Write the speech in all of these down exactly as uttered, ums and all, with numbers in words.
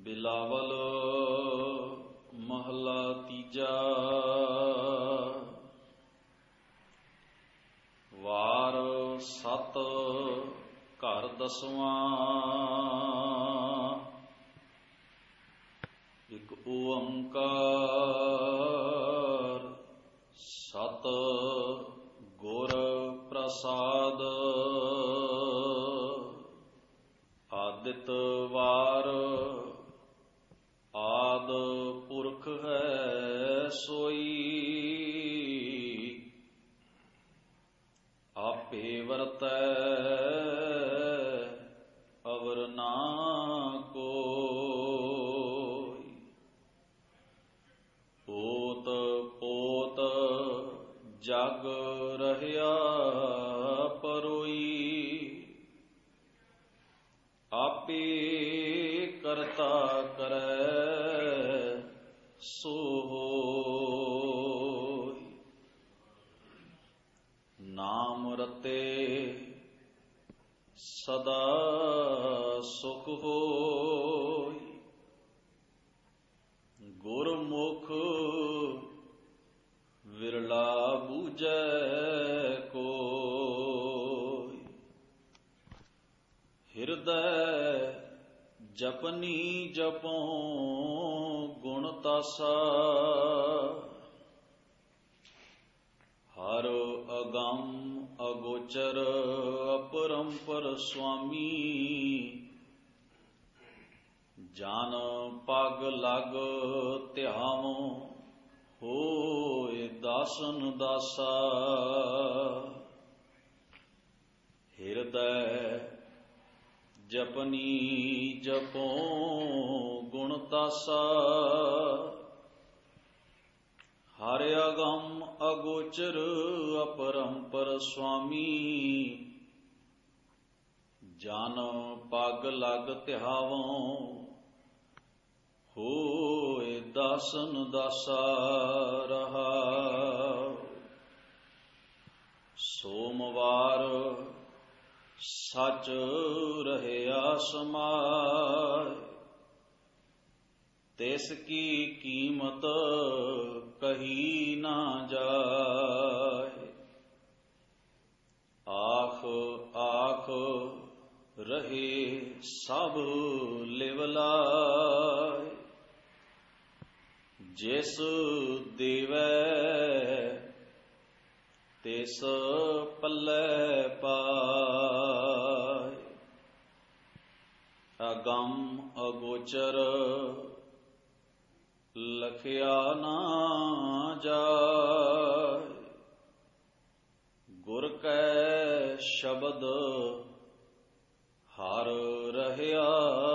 ਬਿਲਾਵਲ ਮਹਲਾ ਤੀਜਾ। ਵਾਰ ਸਤ ਘਰ ਦਸਵਾਂ। ਇਕ ਓੰਕਾਰ ਸਤ ਗੁਰ ਪ੍ਰਸਾਦ। ਆਦਿਤ ਵਾਰ ਆਦ ਪੁਰਖ ਹੈ ਸੋਈ। ਆਪੇ ਵਰਤੈ ਅਵਰ ਨਾ ਕੋਈ। ਪੋਤ ਪੋਤ ਜਗ ਰਹਿਆ ਪਰੋਈ। ਆਪੇ ਕਰਤਾ ਕਰੈ ਸੋ ਹੋਇ। ਨਾਮ ਰਤੇ ਸਦਾ ਸੁਖ ਹੋਇ। ਗੁਰਮੁਖ ਵਿਰਲਾ ਬੂਝੈ ਕੋਈ। ਹਿਰਦੈ ਜਪਨੀ ਜਪੋ ਗੁਣ ਤਾਸਾ। ਹਰ ਅਗੰਮ ਅਗੋਚਰ ਅਪਰੰਪਰ ਸੁਆਮੀ। ਜਨ ਪਗ ਲਗ ਧਿਆਵੋ ਹੋਏ ਦਾਸਨ ਦਾਸਾ। ਹਿਰਦੈ ਜਪਨੀ ਜਪੋ ਗੁਣ ਤਾਸਾ। ਹਰ ਅਗੰਮ ਅਗੋਚਰ ਅਪਰੰਪਰ ਸੁਆਮੀ। ਜਨ ਪਗ ਲਗ ਧਿਆਵੋ ਹੋਏ ਦਾਸਨ ਦਾਸਾ। ਰਹਾਉ ਸੋਮਵਾਰ ਸਚ ਰਹਿਆ ਸਮਾਇ। ਤਿਸ ਕੀ ਕੀਮਤ ਕਹੀ ਨਾ ਜਾਏ। ਆਖ ਆਖ ਰਹੇ ਸਭ ਲਿਵਲਾਏ। ਜਿਸ ਦੇਵੈ ਤਿਸ ਪੱਲੇ ਪਾਏ। ਅਗੰਮ ਅਗੋਚਰ ਲਖਿਆ ਨਾ ਜਾਏ। ਗੁਰ ਕੈ ਸ਼ਬਦ ਹਰ ਰਹਿਆ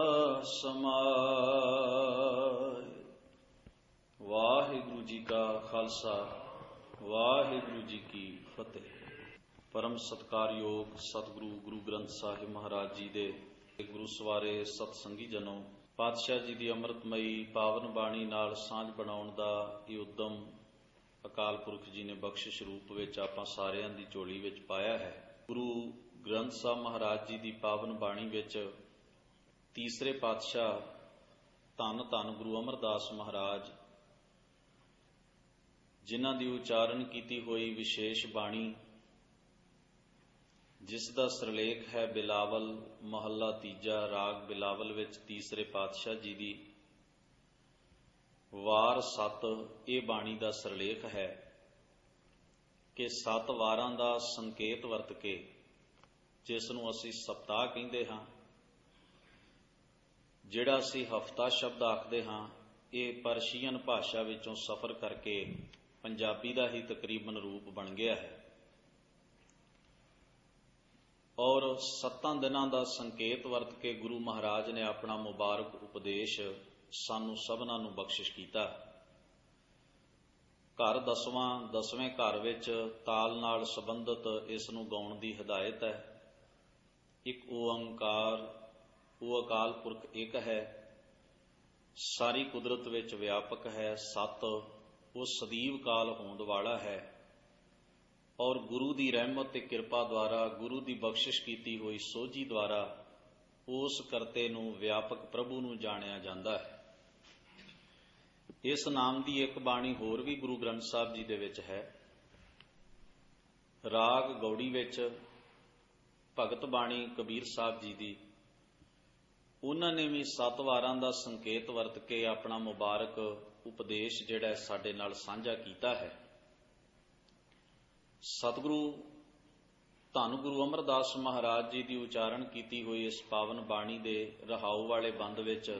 ਸਮਾਏ। ਵਾਹਿਗੁਰੂ ਜੀ ਕਾ ਖਾਲਸਾ ਵਾਹਿਗੁਰੂ ਜੀ ਕੀ ਫਤਿਹ। ਪਰਮ ਸਤਿਕਾਰਯੋਗ ਸਤਿਗੁਰੂ ਗੁਰੂ ਗ੍ਰੰਥ ਸਾਹਿਬ ਮਹਾਰਾਜ ਜੀ ਦੇ ਗੁਰੂ ਸਵਾਰੇ ਸਤਸੰਗੀ ਜਨੋ, ਪਾਤਸ਼ਾਹ ਜੀ ਦੀ ਅੰਮ੍ਰਿਤਮਈ ਪਾਵਨ ਬਾਣੀ ਨਾਲ ਸਾਂਝ ਬਣਾਉਣ ਦਾ ਇਹ ਉਦਮ ਅਕਾਲ ਪੁਰਖ ਜੀ ਨੇ ਬਖਸ਼ਿਸ਼ ਰੂਪ ਵਿੱਚ ਆਪਾਂ ਸਾਰਿਆਂ ਦੀ ਝੋਲੀ ਵਿੱਚ ਪਾਇਆ ਹੈ। ਗੁਰੂ ਗ੍ਰੰਥ ਸਾਹਿਬ ਮਹਾਰਾਜ ਜੀ ਦੀ ਪਾਵਨ ਬਾਣੀ ਵਿੱਚ ਤੀਸਰੇ ਪਾਤਸ਼ਾਹ ਧੰਨ ਧੰਨ ਗੁਰੂ ਅਮਰਦਾਸ ਮਹਾਰਾਜ ਜਿਨ੍ਹਾਂ ਦੀ ਉਚਾਰਨ ਕੀਤੀ ਹੋਈ ਵਿਸ਼ੇਸ਼ ਬਾਣੀ, ਜਿਸ ਦਾ ਸਿਰਲੇਖ ਹੈ ਬਿਲਾਵਲ ਮਹੱਲਾ ਤੀਜਾ, ਰਾਗ ਬਿਲਾਵਲ ਵਿੱਚ ਤੀਸਰੇ ਪਾਤਸ਼ਾਹ ਜੀ ਦੀ ਵਾਰ ਸੱਤ, ਇਹ ਬਾਣੀ ਦਾ ਸਿਰਲੇਖ ਹੈ ਕਿ ਸੱਤ ਵਾਰਾਂ ਦਾ ਸੰਕੇਤ ਵਰਤ ਕੇ, ਜਿਸ ਨੂੰ ਅਸੀਂ ਸਪਤਾਹ ਕਹਿੰਦੇ ਹਾਂ, ਜਿਹੜਾ ਅਸੀਂ ਹਫਤਾ ਸ਼ਬਦ ਆਖਦੇ ਹਾਂ, ਇਹ ਪਰਸ਼ੀਅਨ ਭਾਸ਼ਾ ਵਿੱਚੋਂ ਸਫ਼ਰ ਕਰਕੇ ਪੰਜਾਬੀ ਦਾ ਹੀ ਤਕਰੀਬਨ ਰੂਪ ਬਣ ਗਿਆ ਹੈ। ਔਰ ਸੱਤਾਂ ਦਿਨਾਂ ਦਾ ਸੰਕੇਤ ਵਰਤ ਕੇ ਗੁਰੂ ਮਹਾਰਾਜ ਨੇ ਆਪਣਾ ਮੁਬਾਰਕ ਉਪਦੇਸ਼ ਸਾਨੂੰ ਸਭਨਾਂ ਨੂੰ ਬਖਸ਼ਿਸ਼ ਕੀਤਾ। ਘਰ ਦਸਵਾਂ, ਦਸਵੇਂ ਘਰ ਵਿੱਚ ਤਾਲ ਨਾਲ ਸੰਬੰਧਿਤ ਇਸ ਨੂੰ ਗਾਉਣ ਦੀ ਹਦਾਇਤ ਹੈ। ਇੱਕ ਓੰਕਾਰ, ਉਹ ਅਕਾਲ ਪੁਰਖ ਇੱਕ ਹੈ, ਸਾਰੀ ਕੁਦਰਤ ਵਿੱਚ ਵਿਆਪਕ ਹੈ। ਸੱਤ, ਉਹ ਸਦੀਵ ਕਾਲ ਹੋਂਦ ਵਾਲਾ ਹੈ ਔਰ ਗੁਰੂ ਦੀ ਰਹਿਮਤ ਤੇ ਕਿਰਪਾ ਦੁਆਰਾ, ਗੁਰੂ ਦੀ ਬਖਸ਼ਿਸ਼ ਕੀਤੀ ਹੋਈ ਸੋਝੀ ਦੁਆਰਾ ਉਸ ਕਰਤੇ ਨੂੰ ਵਿਆਪਕ ਪ੍ਰਭੂ ਨੂੰ ਜਾਣਿਆ ਜਾਂਦਾ ਹੈ। ਇਸ ਨਾਮ ਦੀ ਇੱਕ ਬਾਣੀ ਹੋਰ ਵੀ ਗੁਰੂ ਗ੍ਰੰਥ ਸਾਹਿਬ ਜੀ ਦੇ ਵਿੱਚ ਹੈ। ਰਾਗ ਗੌੜੀ ਵਿੱਚ ਭਗਤ ਬਾਣੀ ਕਬੀਰ ਸਾਹਿਬ ਜੀ ਦੀ, ਉਹਨਾਂ ਨੇ ਵੀ ਸੱਤ ਵਾਰਾਂ ਦਾ ਸੰਕੇਤ ਵਰਤ ਕੇ ਆਪਣਾ ਮੁਬਾਰਕ ਉਪਦੇਸ਼ ਜਿਹੜਾ ਸਾਡੇ ਨਾਲ ਸਾਂਝਾ ਕੀਤਾ ਹੈ। ਸਤਿਗੁਰੂ ਧੰਨ ਗੁਰੂ ਅਮਰਦਾਸ ਮਹਾਰਾਜ ਜੀ ਦੀ ਉਚਾਰਨ ਕੀਤੀ ਹੋਈ ਇਸ ਪਾਵਨ ਬਾਣੀ ਦੇ ਰਹਾਉ ਵਾਲੇ ਬੰਦ ਵਿੱਚ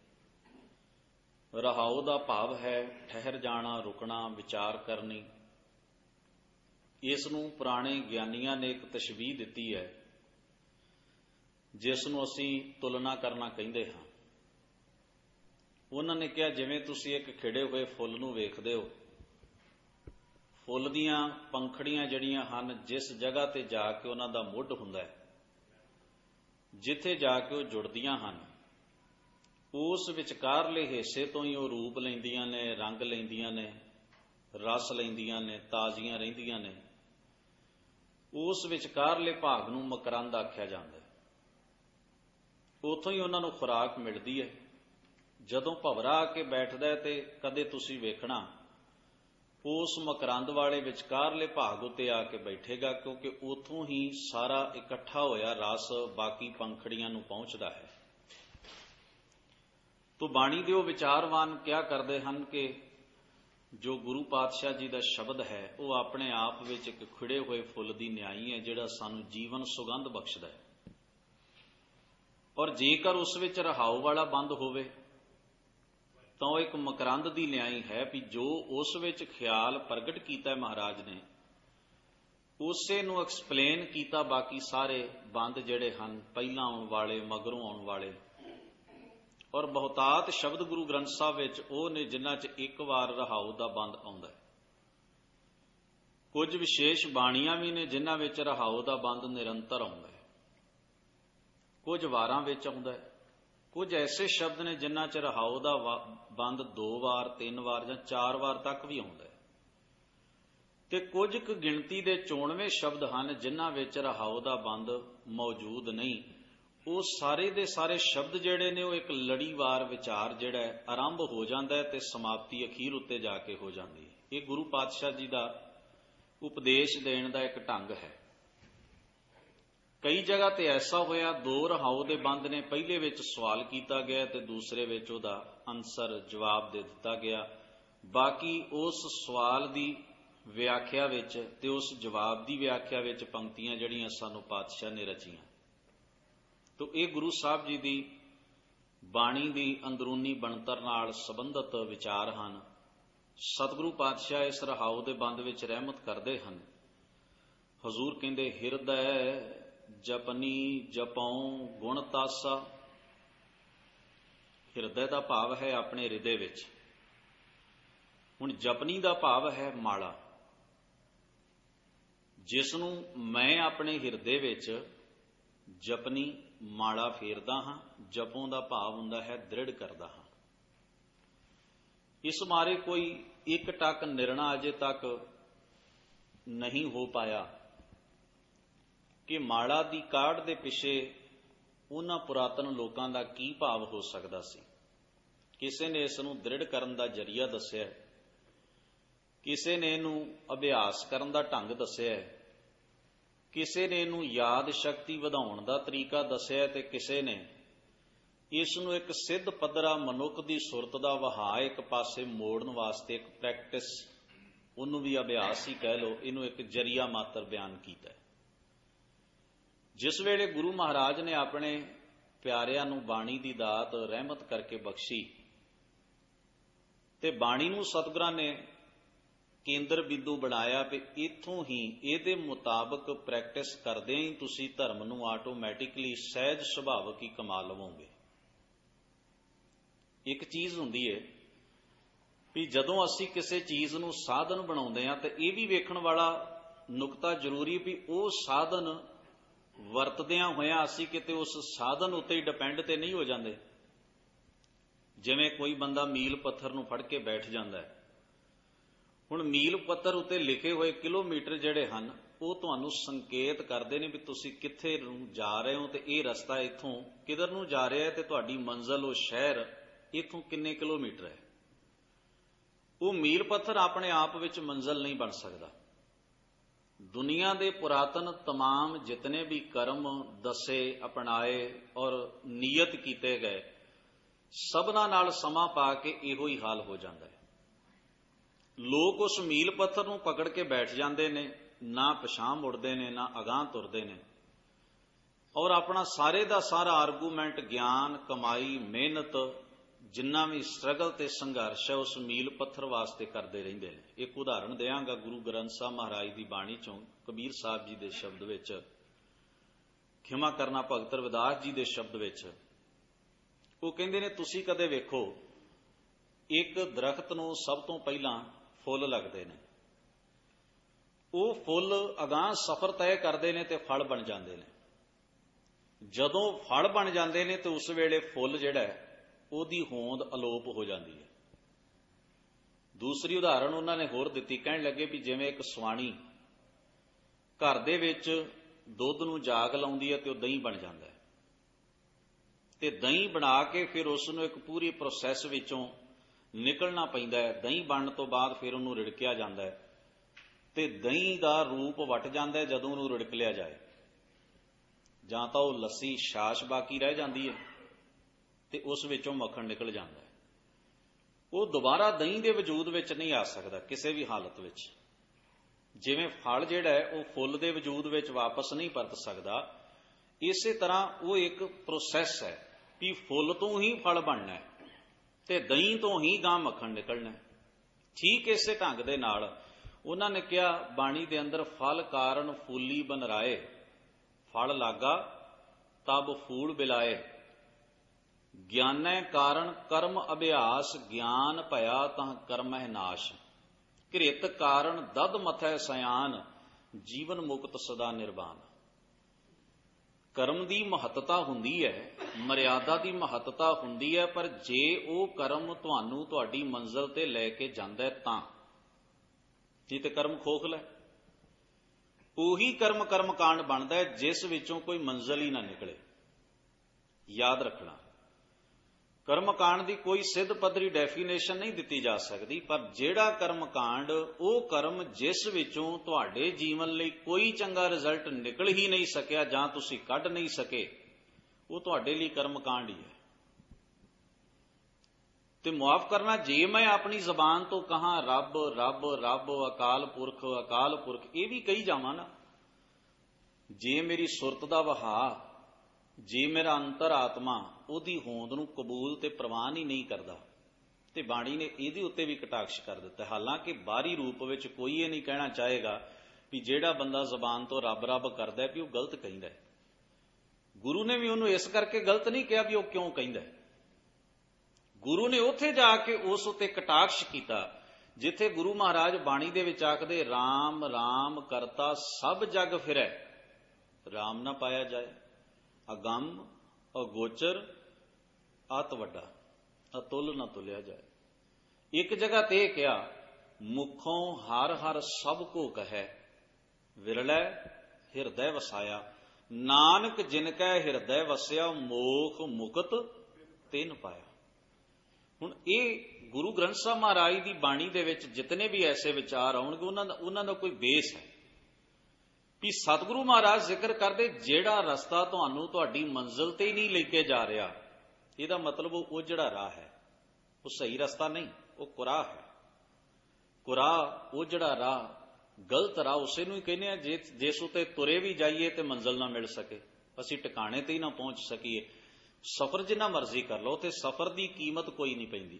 ਰਹਾਉ ਦਾ ਭਾਵ ਹੈ ਠਹਿਰ ਜਾਣਾ, ਰੁਕਣਾ, ਵਿਚਾਰ ਕਰਨੀ। ਇਸ ਨੂੰ ਪੁਰਾਣੇ ਗਿਆਨੀਆਂ ਨੇ ਇੱਕ ਤਸ਼ਬੀਹ ਦਿੱਤੀ ਹੈ ਜਿਸ ਨੂੰ ਅਸੀਂ ਤੁਲਨਾ ਕਰਨਾ ਕਹਿੰਦੇ ਹਾਂ। ਉਹਨਾਂ ਨੇ ਕਿਹਾ ਜਿਵੇਂ ਤੁਸੀਂ ਇੱਕ ਖਿੜੇ ਹੋਏ ਫੁੱਲ ਨੂੰ ਵੇਖਦੇ ਹੋ, ਫੁੱਲ ਦੀਆਂ ਪੰਖੜੀਆਂ ਜਿਹੜੀਆਂ ਹਨ ਜਿਸ ਜਗ੍ਹਾ ਤੇ ਜਾ ਕੇ ਉਹਨਾਂ ਦਾ ਮੁੱਢ ਹੁੰਦਾ ਹੈ, ਜਿੱਥੇ ਜਾ ਕੇ ਉਹ ਜੁੜਦੀਆਂ ਹਨ, ਉਸ ਵਿਚਕਾਰਲੇ ਹਿੱਸੇ ਤੋਂ ਹੀ ਉਹ ਰੂਪ ਲੈਂਦੀਆਂ ਨੇ, ਰੰਗ ਲੈਂਦੀਆਂ ਨੇ, ਰਸ ਲੈਂਦੀਆਂ ਨੇ, ਤਾਜ਼ੀਆਂ ਰਹਿੰਦੀਆਂ ਨੇ। ਉਸ ਵਿਚਕਾਰਲੇ ਭਾਗ ਨੂੰ ਮਕਰੰਦ ਆਖਿਆ ਜਾਂਦਾ ਹੈ। ਉੱਥੋਂ ਹੀ ਉਹਨਾਂ ਨੂੰ ਖੁਰਾਕ ਮਿਲਦੀ ਹੈ। ਜਦੋਂ ਭਵਰਾ ਆ ਕੇ ਬੈਠਦਾ ਹੈ ਤੇ ਕਦੇ ਤੁਸੀਂ ਵੇਖਣਾ ਉਸ ਮਕਰੰਦ ਵਾਲੇ ਵਿਚਕਾਰਲੇ ਭਾਗ ਉੱਤੇ ਆ ਕੇ ਬੈਠੇਗਾ, ਕਿਉਂਕਿ ਉੱਥੋਂ ਹੀ ਸਾਰਾ ਇਕੱਠਾ ਹੋਇਆ ਰਸ ਬਾਕੀ ਪੰਖੜੀਆਂ ਨੂੰ ਪਹੁੰਚਦਾ ਹੈ। ਤੋ ਬਾਣੀ ਦੇ ਉਹ ਵਿਚਾਰਵਾਨ ਕਿਆ ਕਰਦੇ ਹਨ ਕਿ ਜੋ ਗੁਰੂ ਪਾਤਸ਼ਾਹ ਜੀ ਦਾ ਸ਼ਬਦ ਹੈ ਉਹ ਆਪਣੇ ਆਪ ਵਿੱਚ ਇੱਕ ਖਿੜੇ ਹੋਏ ਫੁੱਲ ਦੀ ਨਿਆਈ ਹੈ ਜਿਹੜਾ ਸਾਨੂੰ ਜੀਵਨ ਸੁਗੰਧ ਬਖਸ਼ਦਾ ਹੈ। ਔਰ ਜੇਕਰ ਉਸ ਵਿੱਚ ਰਹਾਉ ਵਾਲਾ ਬੰਦ ਹੋਵੇ ਤਾਂ ਉਹ ਇੱਕ ਮਕਰੰਦ ਦੀ ਨਿਆਈ ਹੈ ਵੀ ਜੋ ਉਸ ਵਿੱਚ ਖਿਆਲ ਪ੍ਰਗਟ ਕੀਤਾ ਮਹਾਰਾਜ ਨੇ ਉਸੇ ਨੂੰ ਐਕਸਪਲੇਨ ਕੀਤਾ ਬਾਕੀ ਸਾਰੇ ਬੰਦ ਜਿਹੜੇ ਹਨ, ਪਹਿਲਾਂ ਆਉਣ ਵਾਲੇ, ਮਗਰੋਂ ਆਉਣ ਵਾਲੇ। ਔਰ ਬਹੁਤਾਤ ਸ਼ਬਦ ਗੁਰੂ ਗ੍ਰੰਥ ਸਾਹਿਬ ਵਿੱਚ ਉਹ ਨੇ ਜਿਨ੍ਹਾਂ 'ਚ ਇੱਕ ਵਾਰ ਰਹਾਉ ਦਾ ਬੰਦ ਆਉਂਦਾ ਹੈ। ਕੁਝ ਵਿਸ਼ੇਸ਼ ਬਾਣੀਆਂ ਵੀ ਨੇ ਜਿਨ੍ਹਾਂ ਵਿੱਚ ਰਹਾਉ ਦਾ ਬੰਦ ਨਿਰੰਤਰ ਆਉਂਦਾ ਹੈ, ਕੁਝ ਵਾਰਾਂ ਵਿੱਚ ਆਉਂਦਾ ਹੈ। ਕੁਝ ਐਸੇ ਸ਼ਬਦ ਨੇ ਜਿਨ੍ਹਾਂ 'ਚ ਰਹਾਉ ਦਾ ਬੰਦ ਦੋ ਵਾਰ, ਤਿੰਨ ਵਾਰ ਜਾਂ ਚਾਰ ਵਾਰ ਤੱਕ ਵੀ ਆਉਂਦਾ ਹੈ, ਤੇ ਕੁਝ ਕੁ ਗਿਣਤੀ ਦੇ ਚੋਣਵੇਂ ਸ਼ਬਦ ਹਨ ਜਿਨ੍ਹਾਂ ਵਿੱਚ ਰਹਾਉ ਦਾ ਬੰਦ ਮੌਜੂਦ ਨਹੀਂ। ਉਹ ਸਾਰੇ ਦੇ ਸਾਰੇ ਸ਼ਬਦ ਜਿਹੜੇ ਨੇ ਉਹ ਇੱਕ ਲੜੀਵਾਰ ਵਿਚਾਰ ਜਿਹੜਾ ਹੈ ਆਰੰਭ ਹੋ ਜਾਂਦਾ ਹੈ ਤੇ ਸਮਾਪਤੀ ਅਖੀਰ ਉੱਤੇ ਜਾ ਕੇ ਹੋ ਜਾਂਦੀ ਹੈ। ਇਹ ਗੁਰੂ ਪਾਤਸ਼ਾਹ ਜੀ ਦਾ ਉਪਦੇਸ਼ ਦੇਣ ਦਾ ਇੱਕ ਢੰਗ ਹੈ। ਕਈ ਜਗ੍ਹਾ ਤੇ ਐਸਾ ਹੋਇਆ ਦੋ ਰਹਾਉ ਦੇ ਬੰਦ ਨੇ, ਪਹਿਲੇ ਵਿੱਚ ਸਵਾਲ ਕੀਤਾ ਗਿਆ ਤੇ ਦੂਸਰੇ ਵਿੱਚ ਉਹਦਾ ਆਨਸਰ ਜਵਾਬ ਦੇ ਦਿੱਤਾ ਗਿਆ। ਬਾਕੀ ਉਸ ਸਵਾਲ ਦੀ ਵਿਆਖਿਆ ਵਿੱਚ ਤੇ ਉਸ ਜਵਾਬ ਦੀ ਵਿਆਖਿਆ ਵਿੱਚ ਪੰਕਤੀਆਂ ਜਿਹੜੀਆਂ ਸਾਨੂੰ ਪਾਤਸ਼ਾਹ ਨੇ ਰਚੀਆਂ। ਤੋ ਇਹ ਗੁਰੂ ਸਾਹਿਬ ਜੀ ਦੀ ਬਾਣੀ ਦੀ ਅੰਦਰੂਨੀ ਬਣਤਰ ਨਾਲ ਸੰਬੰਧਿਤ ਵਿਚਾਰ ਹਨ। ਸਤਿਗੁਰੂ ਪਾਤਸ਼ਾਹ ਇਸ ਰਹਾਉ ਦੇ ਬੰਦ ਵਿੱਚ ਰਹਿਮਤ ਕਰਦੇ ਹਨ। ਹਜ਼ੂਰ ਕਹਿੰਦੇ ਹਿਰਦੈ ਜਪਨੀ ਜਪਉ ਗੁਣ ਤਾਸਾ। ਹਿਰਦੇ ਦਾ ਭਾਵ ਹੈ ਆਪਣੇ ਹਿਰਦੇ ਵਿੱਚ। ਹੁਣ ਜਪਨੀ ਦਾ ਭਾਵ ਹੈ ਮਾਲਾ, ਜਿਸ ਨੂੰ ਮੈਂ ਆਪਣੇ ਹਿਰਦੇ ਵਿੱਚ ਜਪਨੀ ਮਾਲਾ ਫੇਰਦਾ ਹਾਂ। ਜਪੋਂ ਦਾ ਭਾਵ ਹੁੰਦਾ ਹੈ ਦ੍ਰਿੜ ਕਰਦਾ ਹਾਂ। ਇਸ ਮਾਰੇ ਕੋਈ ਇੱਕ ਟੱਕ ਨਿਰਣਾ ਅਜੇ ਤੱਕ ਨਹੀਂ ਹੋ ਪਾਇਆ ਕਿ ਮਾਲਾ ਦੀ ਕਾਢ ਦੇ ਪਿੱਛੇ ਉਹਨਾਂ ਪੁਰਾਤਨ ਲੋਕਾਂ ਦਾ ਕੀ ਭਾਵ ਹੋ ਸਕਦਾ ਸੀ। ਕਿਸੇ ਨੇ ਇਸ ਨੂੰ ਦ੍ਰਿੜ ਕਰਨ ਦਾ ਜਰੀਆ ਦੱਸਿਆ, ਕਿਸੇ ਨੇ ਇਹਨੂੰ ਅਭਿਆਸ ਕਰਨ ਦਾ ਢੰਗ ਦੱਸਿਆ, ਕਿਸੇ ਨੇ ਇਹਨੂੰ ਯਾਦ ਸ਼ਕਤੀ ਵਧਾਉਣ ਦਾ ਤਰੀਕਾ ਦੱਸਿਆ ਤੇ ਕਿਸੇ ਨੇ ਇਸ ਨੂੰ ਇੱਕ ਸਿੱਧ ਪੱਧਰਾ ਮਨੁੱਖ ਦੀ ਸੁਰਤ ਦਾ ਵਹਾਅ ਇੱਕ ਪਾਸੇ ਮੋੜਨ ਵਾਸਤੇ ਇੱਕ ਪ੍ਰੈਕਟਿਸ, ਉਹਨੂੰ ਵੀ ਅਭਿਆਸ ਹੀ ਕਹਿ ਲਓ, ਇਹਨੂੰ ਇੱਕ ਜਰੀਆ ਮਾਤਰ ਬਿਆਨ ਕੀਤਾ। ਜਿਸ ਵੇਲੇ ਗੁਰੂ ਮਹਾਰਾਜ ਨੇ ਆਪਣੇ ਪਿਆਰਿਆਂ ਨੂੰ ਬਾਣੀ ਦੀ ਦਾਤ ਰਹਿਮਤ ਕਰਕੇ ਬਖਸ਼ੀ ਤੇ ਬਾਣੀ ਨੂੰ ਸਤਿਗੁਰਾਂ ਨੇ ਕੇਂਦਰ ਬਿੰਦੂ ਬਣਾਇਆ ਵੀ ਇੱਥੋਂ ਹੀ ਇਹਦੇ ਮੁਤਾਬਕ ਪ੍ਰੈਕਟਿਸ ਕਰਦੇ ਹੀ ਤੁਸੀਂ ਧਰਮ ਨੂੰ ਆਟੋਮੈਟਿਕਲੀ ਸਹਿਜ ਸੁਭਾਵਕ ਹੀ ਕਮਾ ਲਵੋਗੇ। ਇੱਕ ਚੀਜ਼ ਹੁੰਦੀ ਹੈ ਵੀ ਜਦੋਂ ਅਸੀਂ ਕਿਸੇ ਚੀਜ਼ ਨੂੰ ਸਾਧਨ ਬਣਾਉਂਦੇ ਹਾਂ ਤਾਂ ਇਹ ਵੀ ਵੇਖਣ ਵਾਲਾ ਨੁਕਤਾ ਜ਼ਰੂਰੀ ਵੀ ਉਹ ਸਾਧਨ ਵਰਤਦਿਆਂ ਹੋਇਆਂ ਅਸੀਂ ਕਿਤੇ ਉਸ ਸਾਧਨ ਉੱਤੇ ਹੀ ਡਿਪੈਂਡ ਤੇ ਨਹੀਂ ਹੋ ਜਾਂਦੇ। ਜਿਵੇਂ ਕੋਈ ਬੰਦਾ ਮੀਲ ਪੱਥਰ ਨੂੰ ਫੜ ਕੇ ਬੈਠ ਜਾਂਦਾ ਹੈ। ਹੁਣ ਮੀਲ ਪੱਥਰ ਉੱਤੇ ਲਿਖੇ ਹੋਏ ਕਿਲੋਮੀਟਰ ਜਿਹੜੇ ਹਨ ਉਹ ਤੁਹਾਨੂੰ ਸੰਕੇਤ ਕਰਦੇ ਨੇ ਵੀ ਤੁਸੀਂ ਕਿੱਥੇ ਨੂੰ ਜਾ ਰਹੇ ਹੋ, ਤੇ ਇਹ ਰਸਤਾ ਇੱਥੋਂ ਕਿਧਰ ਨੂੰ ਜਾ ਰਿਹਾ ਹੈ, ਤੇ ਤੁਹਾਡੀ ਮੰਜ਼ਿਲ ਉਹ ਸ਼ਹਿਰ ਇੱਥੋਂ ਕਿੰਨੇ ਕਿਲੋਮੀਟਰ ਹੈ। ਉਹ ਮੀਲ ਪੱਥਰ ਆਪਣੇ ਆਪ ਵਿੱਚ ਮੰਜ਼ਿਲ ਨਹੀਂ ਬਣ ਸਕਦਾ। ਦੁਨੀਆ ਦੇ ਪੁਰਾਤਨ तमाम ਜਿਤਨੇ ਵੀ ਕਰਮ ਦੱਸੇ, ਅਪਣਾਏ ਔਰ ਨੀਅਤ ਕੀਤੇ ਗਏ, ਸਭਨਾਂ ਨਾਲ ਸਮਾਂ ਪਾ ਕੇ ਇਹੋ ਹੀ ਹਾਲ ਹੋ ਜਾਂਦਾ ਹੈ। ਲੋਕ ਉਸ ਮੀਲ ਪੱਥਰ ਨੂੰ ਪਕੜ ਕੇ ਬੈਠ ਜਾਂਦੇ ਨੇ, ਨਾ ਪਿਛਾਂਹ ਮੁੜਦੇ ਨੇ, ਨਾ ਅਗਾਂਹ ਤੁਰਦੇ ਨੇ, ਔਰ ਆਪਣਾ ਸਾਰੇ ਦਾ ਸਾਰਾ ਆਰਗੂਮੈਂਟ, ਗਿਆਨ, ਕਮਾਈ, ਮਿਹਨਤ, ਜਿੰਨਾ ਵੀ ਸਟਰਗਲ ਤੇ ਸੰਘਰਸ਼ ਹੈ, ਉਸ ਮੀਲ ਪੱਥਰ ਵਾਸਤੇ ਕਰਦੇ ਰਹਿੰਦੇ ਨੇ। ਇੱਕ ਉਦਾਹਰਣ ਦਿਆਂਗਾ ਗੁਰੂ ਗ੍ਰੰਥ ਸਾਹਿਬ ਮਹਾਰਾਜ ਦੀ ਬਾਣੀ ਚੋਂ, ਕਬੀਰ ਸਾਹਿਬ ਜੀ ਦੇ ਸ਼ਬਦ ਵਿੱਚ, ਖਿਮਾ ਕਰਨਾ ਭਗਤ ਰਵਿਦਾਸ ਜੀ ਦੇ ਸ਼ਬਦ ਵਿੱਚ। ਉਹ ਕਹਿੰਦੇ ਨੇ, ਤੁਸੀਂ ਕਦੇ ਵੇਖੋ ਇੱਕ ਦਰਖਤ ਨੂੰ ਸਭ ਤੋਂ ਪਹਿਲਾਂ ਫੁੱਲ ਲੱਗਦੇ ਨੇ, ਉਹ ਫੁੱਲ ਅਗਾਂਹ ਸਫ਼ਰ ਤੈਅ ਕਰਦੇ ਨੇ ਤੇ ਫਲ ਬਣ ਜਾਂਦੇ ਨੇ। ਜਦੋਂ ਫਲ ਬਣ ਜਾਂਦੇ ਨੇ ਤੇ ਉਸ ਵੇਲੇ ਫੁੱਲ ਜਿਹੜਾ ਹੈ ਉਹਦੀ ਹੋਂਦ ਅਲੋਪ ਹੋ ਜਾਂਦੀ ਹੈ। ਦੂਸਰੀ ਉਦਾਹਰਣ ਉਹਨਾਂ ਨੇ ਹੋਰ ਦਿੱਤੀ, ਕਹਿਣ ਲੱਗੇ ਵੀ ਜਿਵੇਂ ਇੱਕ ਸਵਾਣੀ ਘਰ ਦੇ ਵਿੱਚ ਦੁੱਧ ਨੂੰ ਜਾਗ ਲਾਉਂਦੀ ਹੈ ਤੇ ਉਹ ਦਹੀਂ ਬਣ ਜਾਂਦਾ ਹੈ, ਤੇ ਦਹੀਂ ਬਣਾ ਕੇ ਫਿਰ ਉਸ ਨੂੰ ਇੱਕ ਪੂਰੀ ਪ੍ਰੋਸੈਸ ਵਿੱਚੋਂ ਨਿਕਲਣਾ ਪੈਂਦਾ ਹੈ। ਦਹੀਂ ਬਣਨ ਤੋਂ ਬਾਅਦ ਫਿਰ ਉਹਨੂੰ ਰਿੜਕਿਆ ਜਾਂਦਾ ਹੈ, ਤੇ ਦਹੀਂ ਦਾ ਰੂਪ ਵਟ ਜਾਂਦਾ ਹੈ ਜਦੋਂ ਉਹਨੂੰ ਰਿੜਕ ਲਿਆ ਜਾਏ। ਜਾਂ ਤਾਂ ਉਹ ਲੱਸੀ ਛਾਛ ਬਾਕੀ ਰਹਿ ਜਾਂਦੀ ਹੈ ਤੇ ਉਸ ਵਿੱਚੋਂ ਮੱਖਣ ਨਿਕਲ ਜਾਂਦਾ ਹੈ। ਉਹ ਦੁਬਾਰਾ ਦਹੀਂ ਦੇ ਵਜੂਦ ਵਿੱਚ ਨਹੀਂ ਆ ਸਕਦਾ ਕਿਸੇ ਵੀ ਹਾਲਤ ਵਿੱਚ। ਜਿਵੇਂ ਫਲ ਜਿਹੜਾ ਹੈ ਉਹ ਫੁੱਲ ਦੇ ਵਜੂਦ ਵਿੱਚ ਵਾਪਸ ਨਹੀਂ ਪਰਤ ਸਕਦਾ, ਇਸੇ ਤਰ੍ਹਾਂ ਉਹ ਇੱਕ ਪ੍ਰੋਸੈਸ ਹੈ ਵੀ ਫੁੱਲ ਤੋਂ ਹੀ ਫਲ ਬਣਨਾ ਹੈ ਤੇ ਦਹੀਂ ਤੋਂ ਹੀ ਗਾਂ ਮੱਖਣ ਨਿਕਲਣਾ ਹੈ। ਠੀਕ ਇਸੇ ਢੰਗ ਦੇ ਨਾਲ ਉਹਨਾਂ ਨੇ ਕਿਹਾ ਬਾਣੀ ਦੇ ਅੰਦਰ, ਫਲ ਕਾਰਨ ਫੂਲੀ ਬਨ ਰਾਏ, ਫਲ ਲਾਗਾ ਤਬ ਫੂਲ ਬਿਲਾਏ, ਗਿਆਨੈ ਕਾਰਨ ਕਰਮ ਅਭਿਆਸ, ਗਿਆਨ ਭਇਆ ਤਾਂ ਕਰਮਹਿ ਨਾਸ਼, ਘ੍ਰਿਤ ਕਾਰਨ ਦਦ ਮਥੈ ਸਿਆਨ, ਜੀਵਨ ਮੁਕਤ ਸਦਾ ਨਿਰਵਾਨ। ਕਰਮ ਦੀ ਮਹੱਤਤਾ ਹੁੰਦੀ ਹੈ, ਮਰਿਆਦਾ ਦੀ ਮਹੱਤਤਾ ਹੁੰਦੀ ਹੈ, ਪਰ ਜੇ ਉਹ ਕਰਮ ਤੁਹਾਨੂੰ ਤੁਹਾਡੀ ਮੰਜ਼ਿਲ ਤੇ ਲੈ ਕੇ ਜਾਂਦਾ ਤਾਂ, ਨਹੀਂ ਤੇ ਕਰਮ ਖੋਖਲਾ। ਉਹੀ ਕਰਮ ਕਰਮ ਕਾਂਡ ਬਣਦਾ ਹੈ ਜਿਸ ਵਿੱਚੋਂ ਕੋਈ ਮੰਜ਼ਿਲ ਹੀ ਨਾ ਨਿਕਲੇ। ਯਾਦ ਰੱਖਣਾ, ਕਰਮ ਕਾਂਡ ਦੀ ਕੋਈ ਸਿੱਧ ਪੱਧਰੀ ਡੈਫੀਨੇਸ਼ਨ ਨਹੀਂ ਦਿੱਤੀ ਜਾ ਸਕਦੀ, ਪਰ ਜਿਹੜਾ ਕਰਮ ਕਾਂਡ, ਉਹ ਕਰਮ ਜਿਸ ਵਿੱਚੋਂ ਤੁਹਾਡੇ ਜੀਵਨ ਲਈ ਕੋਈ ਚੰਗਾ ਰਿਜ਼ਲਟ ਨਿਕਲ ਹੀ ਨਹੀਂ ਸਕਿਆ ਜਾਂ ਤੁਸੀਂ ਕੱਢ ਨਹੀਂ ਸਕੇ, ਉਹ ਤੁਹਾਡੇ ਲਈ ਕਰਮ ਕਾਂਡ ਹੀ ਹੈ। ਤੇ ਮੁਆਫ ਕਰਨਾ, ਜੇ ਮੈਂ ਆਪਣੀ ਜ਼ਬਾਨ ਤੋਂ ਕਹਾਂ ਰੱਬ ਰੱਬ ਰੱਬ, ਅਕਾਲ ਪੁਰਖ ਅਕਾਲ ਪੁਰਖ, ਇਹ ਵੀ ਕਹੀ ਜਾਵਾਂ ਨਾ, ਜੇ ਮੇਰੀ ਸੁਰਤ ਦਾ ਵਹਾ, ਜੇ ਮੇਰਾ ਅੰਤਰ ਆਤਮਾ ਉਹਦੀ ਹੋਂਦ ਨੂੰ ਕਬੂਲ ਤੇ ਪ੍ਰਵਾਨ ਹੀ ਨਹੀਂ ਕਰਦਾ, ਤੇ ਬਾਣੀ ਨੇ ਇਹਦੇ ਉੱਤੇ ਵੀ ਕਟਾਕਸ਼ ਕਰ ਦਿੱਤਾ। ਹਾਲਾਂਕਿ ਬਾਹਰੀ ਰੂਪ ਵਿੱਚ ਕੋਈ ਇਹ ਨਹੀਂ ਕਹਿਣਾ ਚਾਹੇਗਾ ਵੀ ਜਿਹੜਾ ਬੰਦਾ ਜ਼ਬਾਨ ਤੋਂ ਰੱਬ ਰੱਬ ਕਰਦਾ ਵੀ ਉਹ ਗਲਤ ਕਹਿੰਦਾ ਹੈ। ਗੁਰੂ ਨੇ ਵੀ ਉਹਨੂੰ ਇਸ ਕਰਕੇ ਗਲਤ ਨਹੀਂ ਕਿਹਾ ਵੀ ਉਹ ਕਿਉਂ ਕਹਿੰਦਾ। ਗੁਰੂ ਨੇ ਉੱਥੇ ਜਾ ਕੇ ਉਸ ਉੱਤੇ ਕਟਾਕਸ਼ ਕੀਤਾ ਜਿੱਥੇ ਗੁਰੂ ਮਹਾਰਾਜ ਬਾਣੀ ਦੇ ਵਿੱਚ ਆਖਦੇ, ਰਾਮ ਰਾਮ ਕਰਤਾ ਸਭ ਜਗ ਫਿਰੈ, ਰਾਮ ਨਾ ਪਾਇਆ ਜਾਏ, ਅਗੰਮ ਅਗੋਚਰ ਅਤ ਵੱਡਾ, ਅਤੁੱਲ ਨਾ ਤੁਲਿਆ ਜਾਏ। ਇੱਕ ਜਗ੍ਹਾ ਤੇ ਇਹ ਕਿਹਾ, ਮੁਖੋਂ ਹਰ ਹਰ ਸਭ ਕੋ ਕਹੈ, ਵਿਰਲੈ ਹਿਰਦੈ ਵਸਾਇਆ, ਨਾਨਕ ਜਿਨ ਕੈ ਹਿਰਦੈ ਵਸਿਆ, ਮੋਖ ਮੁਕਤ ਤਿਨ ਪਾਇਆ। ਹੁਣ ਇਹ ਗੁਰੂ ਗ੍ਰੰਥ ਸਾਹਿਬ ਮਹਾਰਾਜ ਦੀ ਬਾਣੀ ਦੇ ਵਿੱਚ ਜਿਤਨੇ ਵੀ ਐਸੇ ਵਿਚਾਰ ਆਉਣਗੇ, ਉਹਨਾਂ ਦਾ ਉਹਨਾਂ ਦਾ ਕੋਈ ਬੇਸ ਹੈ ਵੀ ਸਤਿਗੁਰੂ ਮਹਾਰਾਜ ਜ਼ਿਕਰ ਕਰਦੇ, ਜਿਹੜਾ ਰਸਤਾ ਤੁਹਾਨੂੰ ਤੁਹਾਡੀ ਮੰਜ਼ਿਲ ਤੇ ਹੀ ਨਹੀਂ ਲੈ ਕੇ ਜਾ ਰਿਹਾ, ਇਹਦਾ ਮਤਲਬ ਉਹ ਜਿਹੜਾ ਰਾਹ ਹੈ ਉਹ ਸਹੀ ਰਸਤਾ ਨਹੀਂ, ਉਹ ਕੁਰਾਹ ਹੈ। ਕੁਰਾਹ ਉਹ ਜਿਹੜਾ ਰਾਹ, ਗਲਤ ਰਾਹ ਉਸੇ ਨੂੰ ਹੀ ਕਹਿੰਦੇ ਆ ਜਿਸ ਉਤੇ ਤੁਰੇ ਵੀ ਜਾਈਏ ਤੇ ਮੰਜ਼ਿਲ ਨਾ ਮਿਲ ਸਕੇ, ਅਸੀਂ ਟਿਕਾਣੇ ਤੇ ਹੀ ਨਾ ਪਹੁੰਚ ਸਕੀਏ। ਸਫ਼ਰ ਜਿੰਨਾ ਮਰਜ਼ੀ ਕਰ ਲਓ, ਤੇ ਸਫ਼ਰ ਦੀ ਕੀਮਤ ਕੋਈ ਨਹੀਂ ਪੈਂਦੀ।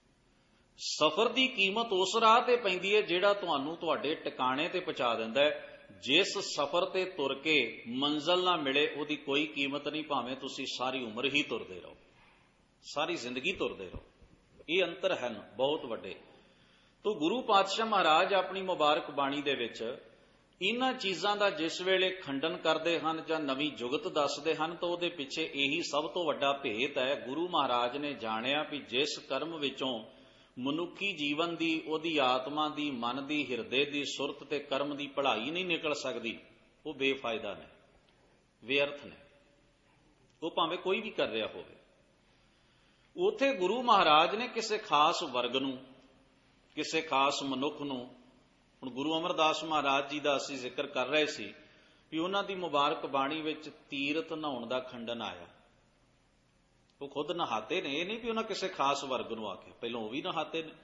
ਸਫ਼ਰ ਦੀ ਕੀਮਤ ਉਸ ਰਾਹ ਤੇ ਪੈਂਦੀ ਹੈ ਜਿਹੜਾ ਤੁਹਾਨੂੰ ਤੁਹਾਡੇ ਟਿਕਾਣੇ ਤੇ ਪਹੁੰਚਾ ਦਿੰਦਾ ਹੈ। ਜਿਸ ਸਫ਼ਰ ਤੇ ਤੁਰ ਕੇ ਮੰਜ਼ਿਲ ਨਾ ਮਿਲੇ, ਉਹਦੀ ਕੋਈ ਕੀਮਤ ਨਹੀਂ, ਭਾਵੇਂ ਤੁਸੀਂ ਸਾਰੀ ਉਮਰ ਹੀ ਤੁਰਦੇ ਰਹੋ, ਸਾਰੀ ਜ਼ਿੰਦਗੀ ਤੁਰਦੇ ਰਹੋ। ਇਹ ਅੰਤਰ ਹਨ ਬਹੁਤ ਵੱਡੇ। ਤੋ ਗੁਰੂ ਪਾਤਸ਼ਾਹ ਮਹਾਰਾਜ ਆਪਣੀ ਮੁਬਾਰਕ ਬਾਣੀ ਦੇ ਵਿੱਚ ਇਹਨਾਂ ਚੀਜ਼ਾਂ ਦਾ ਜਿਸ ਵੇਲੇ ਖੰਡਨ ਕਰਦੇ ਹਨ ਜਾਂ ਨਵੀਂ ਜੁਗਤ ਦੱਸਦੇ ਹਨ, ਤਾਂ ਉਹਦੇ ਪਿੱਛੇ ਇਹੀ ਸਭ ਤੋਂ ਵੱਡਾ ਭੇਤ ਹੈ। ਗੁਰੂ ਮਹਾਰਾਜ ਨੇ ਜਾਣਿਆ ਵੀ ਜਿਸ ਕਰਮ ਵਿੱਚੋਂ ਮਨੁੱਖੀ ਜੀਵਨ ਦੀ, ਉਹਦੀ ਆਤਮਾ ਦੀ, ਮਨ ਦੀ, ਹਿਰਦੇ ਦੀ, ਸੁਰਤ ਤੇ ਕਰਮ ਦੀ ਭਲਾਈ ਨਹੀਂ ਨਿਕਲ ਸਕਦੀ, ਉਹ ਬੇਫਾਇਦਾ ਨੇ, ਬੇਅਰਥ ਨੇ, ਉਹ ਭਾਵੇਂ ਕੋਈ ਵੀ ਕਰ ਰਿਹਾ ਹੋਵੇ। ਉਥੇ ਗੁਰੂ ਮਹਾਰਾਜ ਨੇ ਕਿਸੇ ਖਾਸ ਵਰਗ ਨੂੰ, ਕਿਸੇ ਖਾਸ ਮਨੁੱਖ ਨੂੰ, ਹੁਣ ਗੁਰੂ ਅਮਰਦਾਸ ਮਹਾਰਾਜ ਜੀ ਦਾ ਅਸੀਂ ਜ਼ਿਕਰ ਕਰ ਰਹੇ ਸੀ ਵੀ ਉਹਨਾਂ ਦੀ ਮੁਬਾਰਕ ਬਾਣੀ ਵਿੱਚ ਤੀਰਥ ਨਹਾਉਣ ਦਾ ਖੰਡਨ ਆਇਆ। ਉਹ ਖੁਦ ਨਹਾਤੇ ਨੇ, ਇਹ ਨਹੀਂ ਵੀ ਉਹਨਾਂ ਕਿਸੇ ਖਾਸ ਵਰਗ ਨੂੰ ਆਖਿਆ, ਪਹਿਲਾਂ ਉਹ ਵੀ ਨਹਾਤੇ ਨੇ।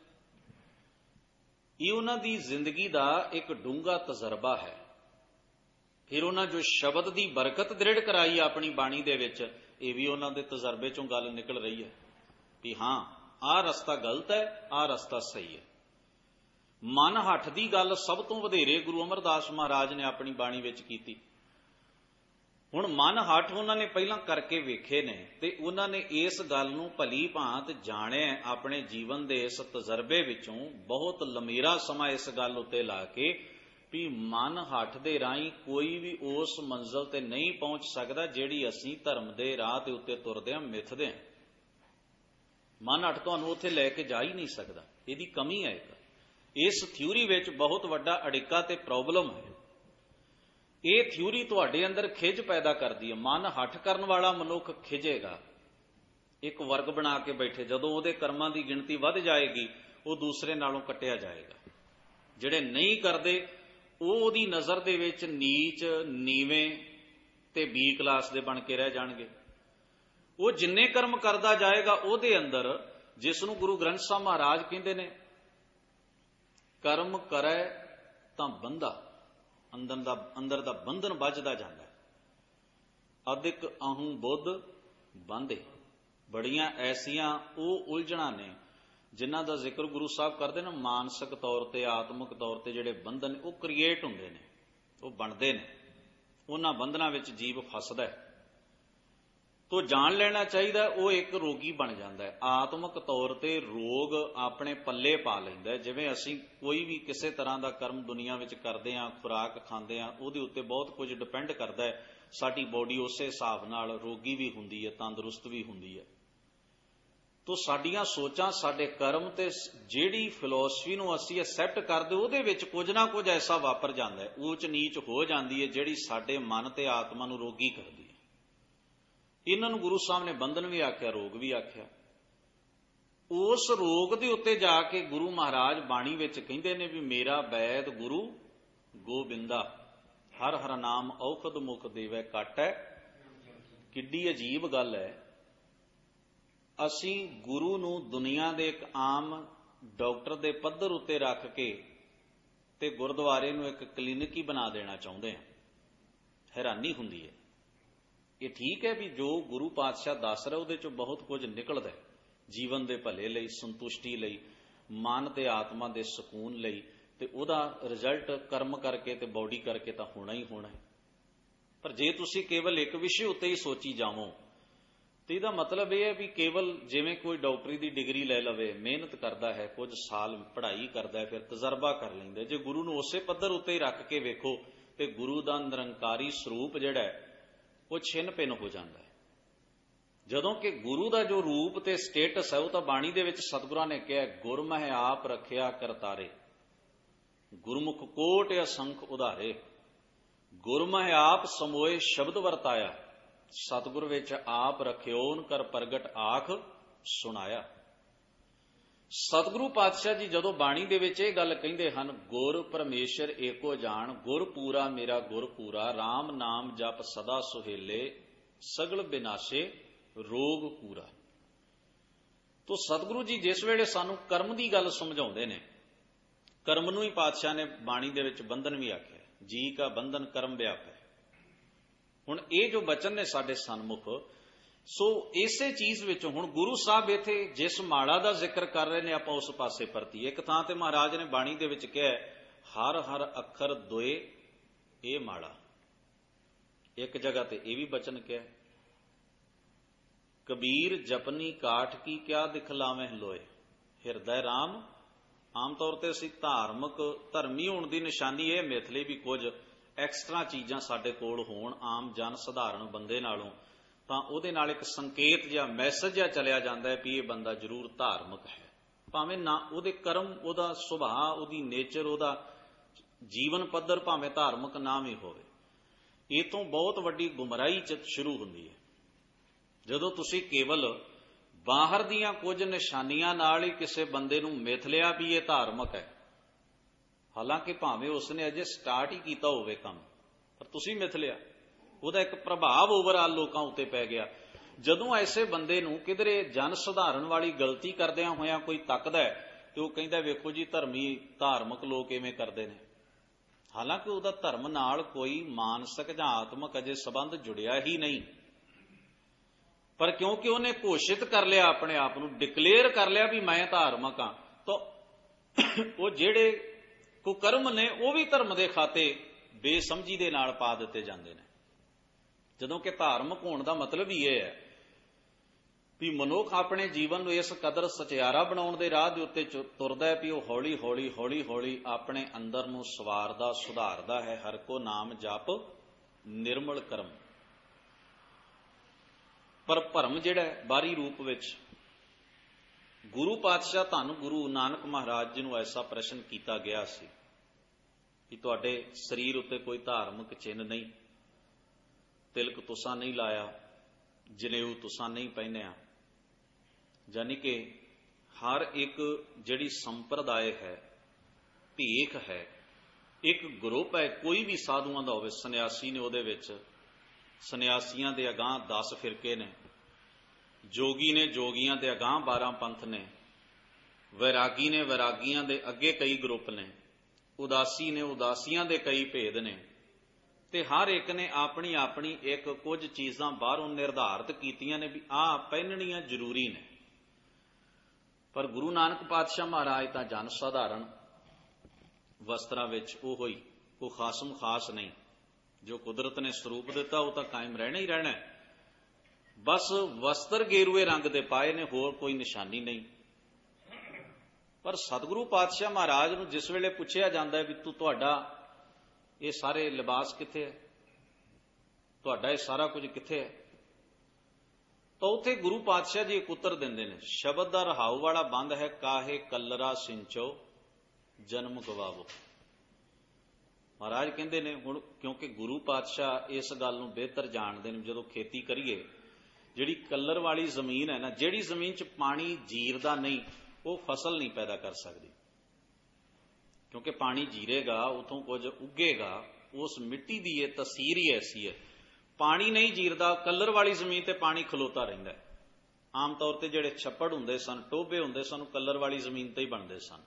ਇਹ ਉਹਨਾਂ ਦੀ ਜ਼ਿੰਦਗੀ ਦਾ ਇੱਕ ਡੂੰਘਾ ਤਜਰਬਾ ਹੈ। ਫਿਰ ਉਹਨਾਂ ਜੋ ਸ਼ਬਦ ਦੀ ਬਰਕਤ ਦ੍ਰਿੜ ਕਰਾਈ ਆਪਣੀ ਬਾਣੀ ਦੇ ਵਿੱਚ, ਇਹ ਵੀ ਉਹਨਾਂ ਦੇ ਤਜਰਬੇ ਚੋਂ ਗੱਲ ਨਿਕਲ ਰਹੀ ਹੈ ਵੀ ਹਾਂ ਆਹ ਰਸਤਾ ਗਲਤ ਹੈ, ਆਹ ਰਸਤਾ ਸਹੀ ਹੈ। ਮਨ ਹੱਠ ਦੀ ਗੱਲ ਸਭ ਤੋਂ ਵਧੇਰੇ ਗੁਰੂ ਅਮਰਦਾਸ ਮਹਾਰਾਜ ਨੇ ਆਪਣੀ ਬਾਣੀ ਵਿੱਚ ਕੀਤੀ। ਹੁਣ ਮਨ ਹੱਠ ਉਹਨਾਂ ਨੇ ਪਹਿਲਾਂ ਕਰਕੇ ਵੇਖੇ ਨੇ ਤੇ ਉਹਨਾਂ ਨੇ ਇਸ ਗੱਲ ਨੂੰ ਭਲੀ ਭਾਂਤ ਜਾਣਿਆ ਆਪਣੇ ਜੀਵਨ ਦੇ ਇਸ ਤਜਰਬੇ ਵਿੱਚੋਂ, ਬਹੁਤ ਲੰਮੇਰਾ ਸਮਾਂ ਇਸ ਗੱਲ ਉੱਤੇ ਲਾ ਕੇ ਵੀ ਮਨ ਹੱਠ ਦੇ ਰਾਹੀਂ ਕੋਈ ਵੀ ਉਸ ਮੰਜ਼ਿਲ ਤੇ ਨਹੀਂ ਪਹੁੰਚ ਸਕਦਾ ਜਿਹੜੀ ਅਸੀਂ ਧਰਮ ਦੇ ਰਾਹ ਦੇ ਉੱਤੇ ਤੁਰਦੇ ਹਾਂ, ਮਿੱਥਦੇ ਹਾਂ। ਮਨ ਹੱਠ ਤੁਹਾਨੂੰ ਉੱਥੇ ਲੈ ਕੇ ਜਾ ਹੀ ਨਹੀਂ ਸਕਦਾ, ਇਹਦੀ ਕਮੀ ਹੈ। ਇੱਕ ਇਸ ਥਿਊਰੀ ਵਿੱਚ ਬਹੁਤ ਵੱਡਾ ਅੜਿੱਕਾ ਤੇ ਪ੍ਰੋਬਲਮ ਹੈ। ਇਹ ਥਿਊਰੀ ਤੁਹਾਡੇ ਅੰਦਰ ਖਿੱਚ ਪੈਦਾ ਕਰਦੀ ਹੈ। ਮਨ ਹੱਠ ਕਰਨ ਵਾਲਾ ਮਨੁੱਖ ਖਿਜੇਗਾ, ਇੱਕ ਵਰਗ ਬਣਾ ਕੇ ਬੈਠੇ, ਜਦੋਂ ਉਹਦੇ ਕਰਮਾਂ ਦੀ ਗਿਣਤੀ ਵੱਧ ਜਾਏਗੀ ਉਹ ਦੂਸਰੇ ਨਾਲੋਂ ਕੱਟਿਆ ਜਾਏਗਾ। ਜਿਹੜੇ ਨਹੀਂ ਕਰਦੇ ਉਹ ਉਹਦੀ ਨਜ਼ਰ ਦੇ ਵਿੱਚ ਨੀਚ, ਨੀਵੇਂ ਤੇ ਬੀ ਕਲਾਸ ਦੇ ਬਣ ਕੇ ਰਹਿ ਜਾਣਗੇ। ਉਹ ਜਿੰਨੇ ਕਰਮ ਕਰਦਾ ਜਾਏਗਾ ਉਹਦੇ ਅੰਦਰ, ਜਿਸ ਨੂੰ ਗੁਰੂ ਗ੍ਰੰਥ ਸਾਹਿਬ ਮਹਾਰਾਜ ਕਹਿੰਦੇ ਨੇ ਕਰਮ ਕਰੈ ਤਾਂ ਬੰਧਾ, ਅੰਦਰ ਦਾ ਅੰਦਰ ਦਾ ਬੰਧਨ ਵੱਜਦਾ ਜਾਂਦਾ ਹੈ। ਅਦਿਕ ਅਹੰ ਬੁੱਧ ਬੰਧੇ, ਬੜੀਆਂ ਐਸੀਆਂ ਉਹ ਉਲਝਣਾਂ ਨੇ ਜਿਨ੍ਹਾਂ ਦਾ ਜ਼ਿਕਰ ਗੁਰੂ ਸਾਹਿਬ ਕਰਦੇ ਨੇ, ਮਾਨਸਿਕ ਤੌਰ ਤੇ, ਆਤਮਿਕ ਤੌਰ ਤੇ ਜਿਹੜੇ ਬੰਧਨ ਉਹ ਕ੍ਰੀਏਟ ਹੁੰਦੇ ਨੇ, ਉਹ ਬਣਦੇ ਨੇ। ਉਹਨਾਂ ਬੰਧਨਾਂ ਵਿੱਚ ਜੀਵ ਫਸਦਾ ਹੈ। ਤੋ ਜਾਣ ਲੈਣਾ ਚਾਹੀਦਾ, ਉਹ ਇੱਕ ਰੋਗੀ ਬਣ ਜਾਂਦਾ ਹੈ। ਆਤਮਿਕ ਤੌਰ ਤੇ ਰੋਗ ਆਪਣੇ ਪੱਲੇ ਪਾ ਲੈਂਦਾ ਹੈ। ਜਿਵੇਂ ਅਸੀਂ ਕੋਈ ਵੀ ਕਿਸੇ ਤਰ੍ਹਾਂ ਦਾ ਕਰਮ ਦੁਨੀਆ ਵਿੱਚ ਕਰਦੇ ਹਾਂ, ਖੁਰਾਕ ਖਾਂਦੇ ਹਾਂ, ਉਹਦੇ ਉੱਤੇ ਬਹੁਤ ਕੁਝ ਡਿਪੈਂਡ ਕਰਦਾ ਹੈ। ਸਾਡੀ ਬੋਡੀ ਉਸੇ ਹਿਸਾਬ ਨਾਲ ਰੋਗੀ ਵੀ ਹੁੰਦੀ ਹੈ, ਤੰਦਰੁਸਤ ਵੀ ਹੁੰਦੀ ਹੈ। ਤੋ ਸਾਡੀਆਂ ਸੋਚਾਂ, ਸਾਡੇ ਕਰਮ ਤੇ ਜਿਹੜੀ ਫਿਲਾਸਫੀ ਨੂੰ ਅਸੀਂ ਐਕਸੈਪਟ ਕਰਦੇ, ਉਹਦੇ ਵਿੱਚ ਕੁਝ ਨਾ ਕੁਝ ਐਸਾ ਵਾਪਰ ਜਾਂਦਾ ਹੈ, ਊਚ ਨੀਚ ਹੋ ਜਾਂਦੀ ਹੈ, ਜਿਹੜੀ ਸਾਡੇ ਮਨ ਤੇ ਆਤਮਾ ਨੂੰ ਰੋਗੀ ਕਰਦੀ ਹੈ। ਇਹਨਾਂ ਨੂੰ ਗੁਰੂ ਸਾਹਿਬ ਨੇ ਬੰਧਨ ਵੀ ਆਖਿਆ, ਰੋਗ ਵੀ ਆਖਿਆ। ਉਸ ਰੋਗ ਦੇ ਉੱਤੇ ਜਾ ਕੇ ਗੁਰੂ ਮਹਾਰਾਜ ਬਾਣੀ ਵਿੱਚ ਕਹਿੰਦੇ ਨੇ ਵੀ ਮੇਰਾ ਬੈਦ ਗੁਰੂ ਗੋਬਿੰਦਾ, ਹਰ ਹਰ ਨਾਮ ਔਖਦ ਮੁਖ ਦੇਵੈ ਕਾਟੈ। ਕਿੱਡੀ ਅਜੀਬ ਗੱਲ ਹੈ। ਅਸੀਂ ਗੁਰੂ ਨੂੰ ਦੁਨੀਆ ਦੇ ਇੱਕ ਆਮ ਡਾਕਟਰ ਦੇ ਪੱਧਰ ਉੱਤੇ ਰੱਖ ਕੇ ਤੇ ਗੁਰਦੁਆਰੇ ਨੂੰ ਇੱਕ ਕਲੀਨਿਕ ਹੀ ਬਣਾ ਦੇਣਾ ਚਾਹੁੰਦੇ ਹਾਂ। ਹੈਰਾਨੀ ਹੁੰਦੀ ਹੈ। ਇਹ ਠੀਕ ਹੈ ਵੀ ਜੋ ਗੁਰੂ ਪਾਤਸ਼ਾਹ ਦੱਸ ਰਿਹਾ ਉਹਦੇ ਚੋਂ ਬਹੁਤ ਕੁਝ ਨਿਕਲਦਾ ਹੈ, ਜੀਵਨ ਦੇ ਭਲੇ ਲਈ, ਸੰਤੁਸ਼ਟੀ ਲਈ, ਮਨ ਤੇ ਆਤਮਾ ਦੇ ਸਕੂਨ ਲਈ, ਤੇ ਉਹਦਾ ਰਿਜ਼ਲਟ ਕਰਮ ਕਰਕੇ ਤੇ ਬੋਡੀ ਕਰਕੇ ਤਾਂ ਹੋਣਾ ਹੀ ਹੋਣਾ ਹੈ। ਪਰ ਜੇ ਤੁਸੀਂ ਕੇਵਲ ਇੱਕ ਵਿਸ਼ੇ ਉੱਤੇ ਹੀ ਸੋਚੀ ਜਾਵੋ ਤੇ ਇਹਦਾ ਮਤਲਬ ਇਹ ਹੈ ਵੀ ਕੇਵਲ ਜਿਵੇਂ ਕੋਈ ਡਾਕਟਰੀ ਦੀ ਡਿਗਰੀ ਲੈ ਲਵੇ, ਮਿਹਨਤ ਕਰਦਾ ਹੈ, ਕੁਝ ਸਾਲ ਪੜ੍ਹਾਈ ਕਰਦਾ ਹੈ, ਫਿਰ ਤਜਰਬਾ ਕਰ ਲੈਂਦਾ। ਜੇ ਗੁਰੂ ਨੂੰ ਉਸੇ ਪੱਧਰ ਉੱਤੇ ਹੀ ਰੱਖ ਕੇ ਵੇਖੋ ਤੇ ਗੁਰੂ ਦਾ ਨਿਰੰਕਾਰੀ ਸਰੂਪ ਜਿਹੜਾ ਹੈ ਉਹ ਛਿੰਨ ਭਿੰਨ ਹੋ ਜਾਂਦਾ ਹੈ। ਜਦੋਂ ਕਿ ਗੁਰੂ ਦਾ ਜੋ ਰੂਪ ਤੇ ਸਟੇਟਸ ਹੈ ਉਹ ਤਾਂ ਬਾਣੀ ਦੇ ਵਿੱਚ ਸਤਿਗੁਰਾਂ ਨੇ ਕਿਹਾ, ਗੁਰਮਹਿ ਆਪ ਰੱਖਿਆ ਕਰਤਾਰੇ, ਗੁਰਮੁਖ ਕੋਟ ਅਸੰਖ ਉਧਾਰੇ। ਗੁਰਮਹਿ ਆਪ ਸਮੋਏ ਸ਼ਬਦ ਵਰਤਾਇਆ, ਸਤਿਗੁਰ ਵਿੱਚ ਆਪ ਰਖਿਓਨ ਕਰ ਪ੍ਰਗਟ ਆਖ ਸੁਣਾਇਆ। ਸਤਿਗੁਰੂ ਪਾਤਸ਼ਾਹ ਜੀ ਜਦੋਂ ਬਾਣੀ ਦੇ ਵਿੱਚ ਇਹ ਗੱਲ ਕਹਿੰਦੇ ਹਨ, ਗੁਰ ਪਰਮੇਸ਼ਰ ਏਕੋ ਜਾਣ, ਗੁਰ ਪੂਰਾ ਮੇਰਾ ਗੁਰ ਪੂਰਾ, RAM ਨਾਮ ਜਪ ਸਦਾ ਸੁਹੇਲੇ, ਸਗਲ ਬਿਨਾਸ਼ੇ ਰੋਗ ਪੂਰਾ। ਤੋ ਸਤਿਗੁਰੂ ਜੀ ਜਿਸ ਵੇਲੇ ਸਾਨੂੰ ਕਰਮ ਦੀ ਗੱਲ ਸਮਝਾਉਂਦੇ ਨੇ, ਕਰਮ ਨੂੰ ਹੀ ਪਾਤਸ਼ਾਹ ਨੇ ਬਾਣੀ ਦੇ ਵਿੱਚ ਬੰਧਨ ਵੀ ਆਖਿਆ, ਜੀ ਕਾ ਬੰਧਨ ਕਰਮ ਵਿਆਪ ਹੈ। ਹੁਣ ਇਹ ਜੋ ਬਚਨ ਨੇ ਸਾਡੇ ਸਨਮੁਖ, ਸੋ ਇਸੇ ਚੀਜ਼ ਵਿੱਚ ਹੁਣ ਗੁਰੂ ਸਾਹਿਬ ਇੱਥੇ ਜਿਸ ਮਾਲਾ ਦਾ ਜ਼ਿਕਰ ਕਰ ਰਹੇ ਨੇ, ਆਪਾਂ ਉਸ ਪਾਸੇ ਪਰਤੀਏ। ਇੱਕ ਥਾਂ ਤੇ ਮਹਾਰਾਜ ਨੇ ਬਾਣੀ ਦੇ ਵਿੱਚ ਕਿਹਾ, ਹਰ ਹਰ ਅੱਖਰ ਦੋਏ ਇਹ ਮਾਲਾ। ਇੱਕ ਜਗ੍ਹਾ ਤੇ ਇਹ ਵੀ ਬਚਨ ਕਿਹਾ, ਕਬੀਰ ਜਪਨੀ ਕਾਠ ਕੀ ਕਿਆ ਦਿਖਲਾਵੇਂ ਲੋਏ, ਹਿਰਦੈ RAM। ਆਮ ਤੌਰ ਤੇ ਅਸੀਂ ਧਾਰਮਿਕ ਧਰਮੀ ਹੋਣ ਦੀ ਨਿਸ਼ਾਨੀ ਇਹ ਮਿਥ ਲਈ ਵੀ ਕੁਝ ਐਕਸਟਰਾ ਚੀਜ਼ਾਂ ਸਾਡੇ ਕੋਲ ਹੋਣ ਆਮ ਜਨ ਸਧਾਰਨ ਬੰਦੇ ਨਾਲੋਂ, ਤਾਂ ਉਹਦੇ ਨਾਲ ਇੱਕ ਸੰਕੇਤ ਜਾਂ ਮੈਸੇਜ ਜਿਹਾ ਚਲਿਆ ਜਾਂਦਾ ਹੈ ਵੀ ਇਹ ਬੰਦਾ ਜ਼ਰੂਰ ਧਾਰਮਿਕ ਹੈ। ਭਾਵੇਂ ਨਾ ਉਹਦੇ ਕਰਮ, ਉਹਦਾ ਸੁਭਾਅ, ਉਹਦੀ ਨੇਚਰ, ਉਹਦਾ ਜੀਵਨ ਪੱਧਰ ਭਾਵੇਂ ਧਾਰਮਿਕ ਨਾ ਵੀ ਹੋਵੇ। ਇਹ ਤੋਂ ਬਹੁਤ ਵੱਡੀ ਗੁੰਮਰਾਹੀ ਚ ਸ਼ੁਰੂ ਹੁੰਦੀ ਹੈ ਜਦੋਂ ਤੁਸੀਂ ਕੇਵਲ ਬਾਹਰ ਦੀਆਂ ਕੁਝ ਨਿਸ਼ਾਨੀਆਂ ਨਾਲ ਹੀ ਕਿਸੇ ਬੰਦੇ ਨੂੰ ਮਿਥ ਲਿਆ ਵੀ ਇਹ ਧਾਰਮਿਕ ਹੈ, ਹਾਲਾਂਕਿ ਭਾਵੇਂ ਉਸਨੇ ਅਜੇ ਸਟਾਰਟ ਹੀ ਕੀਤਾ ਹੋਵੇ ਕੰਮ, ਪਰ ਤੁਸੀਂ ਮਿਥ ਲਿਆ, ਉਹਦਾ ਇੱਕ ਪ੍ਰਭਾਵ ਓਵਰਆਲ ਲੋਕਾਂ ਉੱਤੇ ਪੈ ਗਿਆ। ਜਦੋਂ ਐਸੇ ਬੰਦੇ ਨੂੰ ਕਿਧਰੇ ਜਨ ਸੁਧਾਰਨ ਵਾਲੀ ਗਲਤੀ ਕਰਦਿਆਂ ਹੋਇਆਂ ਕੋਈ ਤੱਕਦਾ ਤੇ ਉਹ ਕਹਿੰਦਾ ਵੇਖੋ ਜੀ ਧਰਮੀ ਧਾਰਮਿਕ ਲੋਕ ਇਵੇਂ ਕਰਦੇ ਨੇ, ਹਾਲਾਂਕਿ ਉਹਦਾ ਧਰਮ ਨਾਲ ਕੋਈ ਮਾਨਸਿਕ ਜਾਂ ਆਤਮਿਕ ਅਜੇ ਸੰਬੰਧ ਜੁੜਿਆ ਹੀ ਨਹੀਂ, ਪਰ ਕਿਉਂਕਿ ਉਹਨੇ ਘੋਸ਼ਿਤ ਕਰ ਲਿਆ, ਆਪਣੇ ਆਪ ਨੂੰ ਡਿਕਲੇਅਰ ਕਰ ਲਿਆ ਵੀ ਮੈਂ ਧਾਰਮਿਕ ਹਾਂ, ਤਾਂ ਉਹ ਜਿਹੜੇ ਕੁਕਰਮ ਨੇ ਉਹ ਵੀ ਧਰਮ ਦੇ ਖਾਤੇ ਬੇਸਮਝੀ ਦੇ ਨਾਲ ਪਾ ਦਿੱਤੇ ਜਾਂਦੇ ਨੇ। ਜਦੋਂ ਕਿ ਧਾਰਮਿਕ ਹੋਣ ਦਾ ਮਤਲਬ ਹੀ ਇਹ ਹੈ ਵੀ ਮਨੁੱਖ ਆਪਣੇ ਜੀਵਨ ਨੂੰ ਇਸ ਕਦਰ ਸਚਿਆਰਾ ਬਣਾਉਣ ਦੇ ਰਾਹ ਦੇ ਉੱਤੇ ਤੁਰਦਾ ਹੈ ਵੀ ਉਹ ਹੌਲੀ ਹੌਲੀ ਹੌਲੀ ਹੌਲੀ ਆਪਣੇ ਅੰਦਰ ਨੂੰ ਸਵਾਰਦਾ ਸੁਧਾਰਦਾ ਹੈ। ਹਰ ਕੋ ਨਾਮ ਜਪ ਨਿਰਮਲ ਕਰਮ। ਪਰ ਭਰਮ ਜਿਹੜਾ ਬਾਹਰੀ ਰੂਪ ਵਿੱਚ, ਗੁਰੂ ਪਾਤਸ਼ਾਹ ਧੰਨ ਗੁਰੂ ਨਾਨਕ ਮਹਾਰਾਜ ਜੀ ਨੂੰ ਐਸਾ ਪ੍ਰਸ਼ਨ ਕੀਤਾ ਗਿਆ ਸੀ ਕਿ ਤੁਹਾਡੇ ਸਰੀਰ ਉੱਤੇ ਕੋਈ ਧਾਰਮਿਕ ਚਿੰਨ੍ਹ ਨਹੀਂ, ਤਿਲਕ ਤੁਸਾਂ ਨਹੀਂ ਲਾਇਆ, ਜਨੇਊ ਤੁਸਾਂ ਨਹੀਂ ਪਹਿਨਿਆ, ਯਾਨੀ ਕਿ ਹਰ ਇੱਕ ਜਿਹੜੀ ਸੰਪਰਦਾਇ ਹੈ, ਭੇਖ ਹੈ, ਇੱਕ ਗਰੁੱਪ ਹੈ, ਕੋਈ ਵੀ ਸਾਧੂਆਂ ਦਾ ਹੋਵੇ, ਸੰਨਿਆਸੀ ਨੇ ਉਹਦੇ ਵਿੱਚ, ਸੰਨਿਆਸੀਆਂ ਦੇ ਅਗਾਂਹ ਦਸ ਫਿਰਕੇ ਨੇ, ਜੋਗੀ ਨੇ ਜੋਗੀਆਂ ਦੇ ਅਗਾਂਹ ਬਾਰਾਂ ਪੰਥ ਨੇ, ਵੈਰਾਗੀ ਨੇ ਵੈਰਾਗੀਆਂ ਦੇ ਅੱਗੇ ਕਈ ਗਰੁੱਪ ਨੇ, ਉਦਾਸੀ ਨੇ ਉਦਾਸੀਆਂ ਦੇ ਕਈ ਭੇਦ ਨੇ, ਤੇ ਹਰ ਇੱਕ ਨੇ ਆਪਣੀ ਆਪਣੀ ਇੱਕ ਕੁਝ ਚੀਜ਼ਾਂ ਬਾਹਰੋਂ ਨਿਰਧਾਰਿਤ ਕੀਤੀਆਂ ਨੇ ਵੀ ਆਹ ਪਹਿਨਣੀਆਂ ਜ਼ਰੂਰੀ ਨੇ। ਪਰ ਗੁਰੂ ਨਾਨਕ ਪਾਤਸ਼ਾਹ ਮਹਾਰਾਜ ਤਾਂ ਜਨ ਸਾਧਾਰਨ ਵਸਤਰਾਂ ਵਿੱਚ ਉਹ ਹੋਈ, ਕੋਈ ਖਾਸਮ ਖਾਸ ਨਹੀਂ, ਜੋ ਕੁਦਰਤ ਨੇ ਸਰੂਪ ਦਿੱਤਾ ਉਹ ਤਾਂ ਕਾਇਮ ਰਹਿਣਾ ਹੀ ਰਹਿਣਾ, ਬਸ ਵਸਤਰ ਗੇਰੂਏ ਰੰਗ ਦੇ ਪਾਏ ਨੇ, ਹੋਰ ਕੋਈ ਨਿਸ਼ਾਨੀ ਨਹੀਂ। ਪਰ ਸਤਿਗੁਰੂ ਪਾਤਸ਼ਾਹ ਮਹਾਰਾਜ ਨੂੰ ਜਿਸ ਵੇਲੇ ਪੁੱਛਿਆ ਜਾਂਦਾ ਹੈ ਵੀ ਤੂੰ ਤੁਹਾਡਾ ਇਹ ਸਾਰੇ ਲਿਬਾਸ ਕਿੱਥੇ ਹੈ, ਤੁਹਾਡਾ ਇਹ ਸਾਰਾ ਕੁਝ ਕਿੱਥੇ ਹੈ, ਤਾਂ ਉੱਥੇ ਗੁਰੂ ਪਾਤਸ਼ਾਹ ਜੀ ਇੱਕ ਉੱਤਰ ਦਿੰਦੇ ਨੇ, ਸ਼ਬਦ ਦਾ ਰਹਾਉ ਵਾਲਾ ਬੰਦ ਹੈ, ਕਾਹੇ ਕਲਰਾ ਸਿੰਚੋ ਜਨਮ ਗਵਾਵੋ। ਮਹਾਰਾਜ ਕਹਿੰਦੇ ਨੇ ਹੁਣ ਕਿਉਂਕਿ ਗੁਰੂ ਪਾਤਸ਼ਾਹ ਇਸ ਗੱਲ ਨੂੰ ਬਿਹਤਰ ਜਾਣਦੇ ਨੇ, ਜਦੋਂ ਖੇਤੀ ਕਰੀਏ ਜਿਹੜੀ ਕੱਲਰ ਵਾਲੀ ਜ਼ਮੀਨ ਹੈ ਨਾ, ਜਿਹੜੀ ਜ਼ਮੀਨ 'ਚ ਪਾਣੀ ਜੀਰਦਾ ਨਹੀਂ ਉਹ ਫਸਲ ਨਹੀਂ ਪੈਦਾ ਕਰ ਸਕਦੀ, ਕਿਉਂਕਿ ਪਾਣੀ ਜੀਰੇਗਾ ਉਥੋਂ ਕੁਝ ਉੱਗੇਗਾ, ਉਸ ਮਿੱਟੀ ਦੀ ਇਹ ਤਸੀਰ ਹੀ ਐਸੀ ਹੈ। ਪਾਣੀ ਨਹੀਂ ਜੀਰਦਾ, ਕੱਲਰ ਵਾਲੀ ਜ਼ਮੀਨ ਤੇ ਪਾਣੀ ਖਲੋਤਾ ਰਹਿੰਦਾ। ਆਮ ਤੌਰ ਤੇ ਜਿਹੜੇ ਛੱਪੜ ਹੁੰਦੇ ਸਨ, ਟੋਭੇ ਹੁੰਦੇ ਸਨ, ਕੱਲਰ ਵਾਲੀ ਜ਼ਮੀਨ ਤੇ ਹੀ ਬਣਦੇ ਸਨ।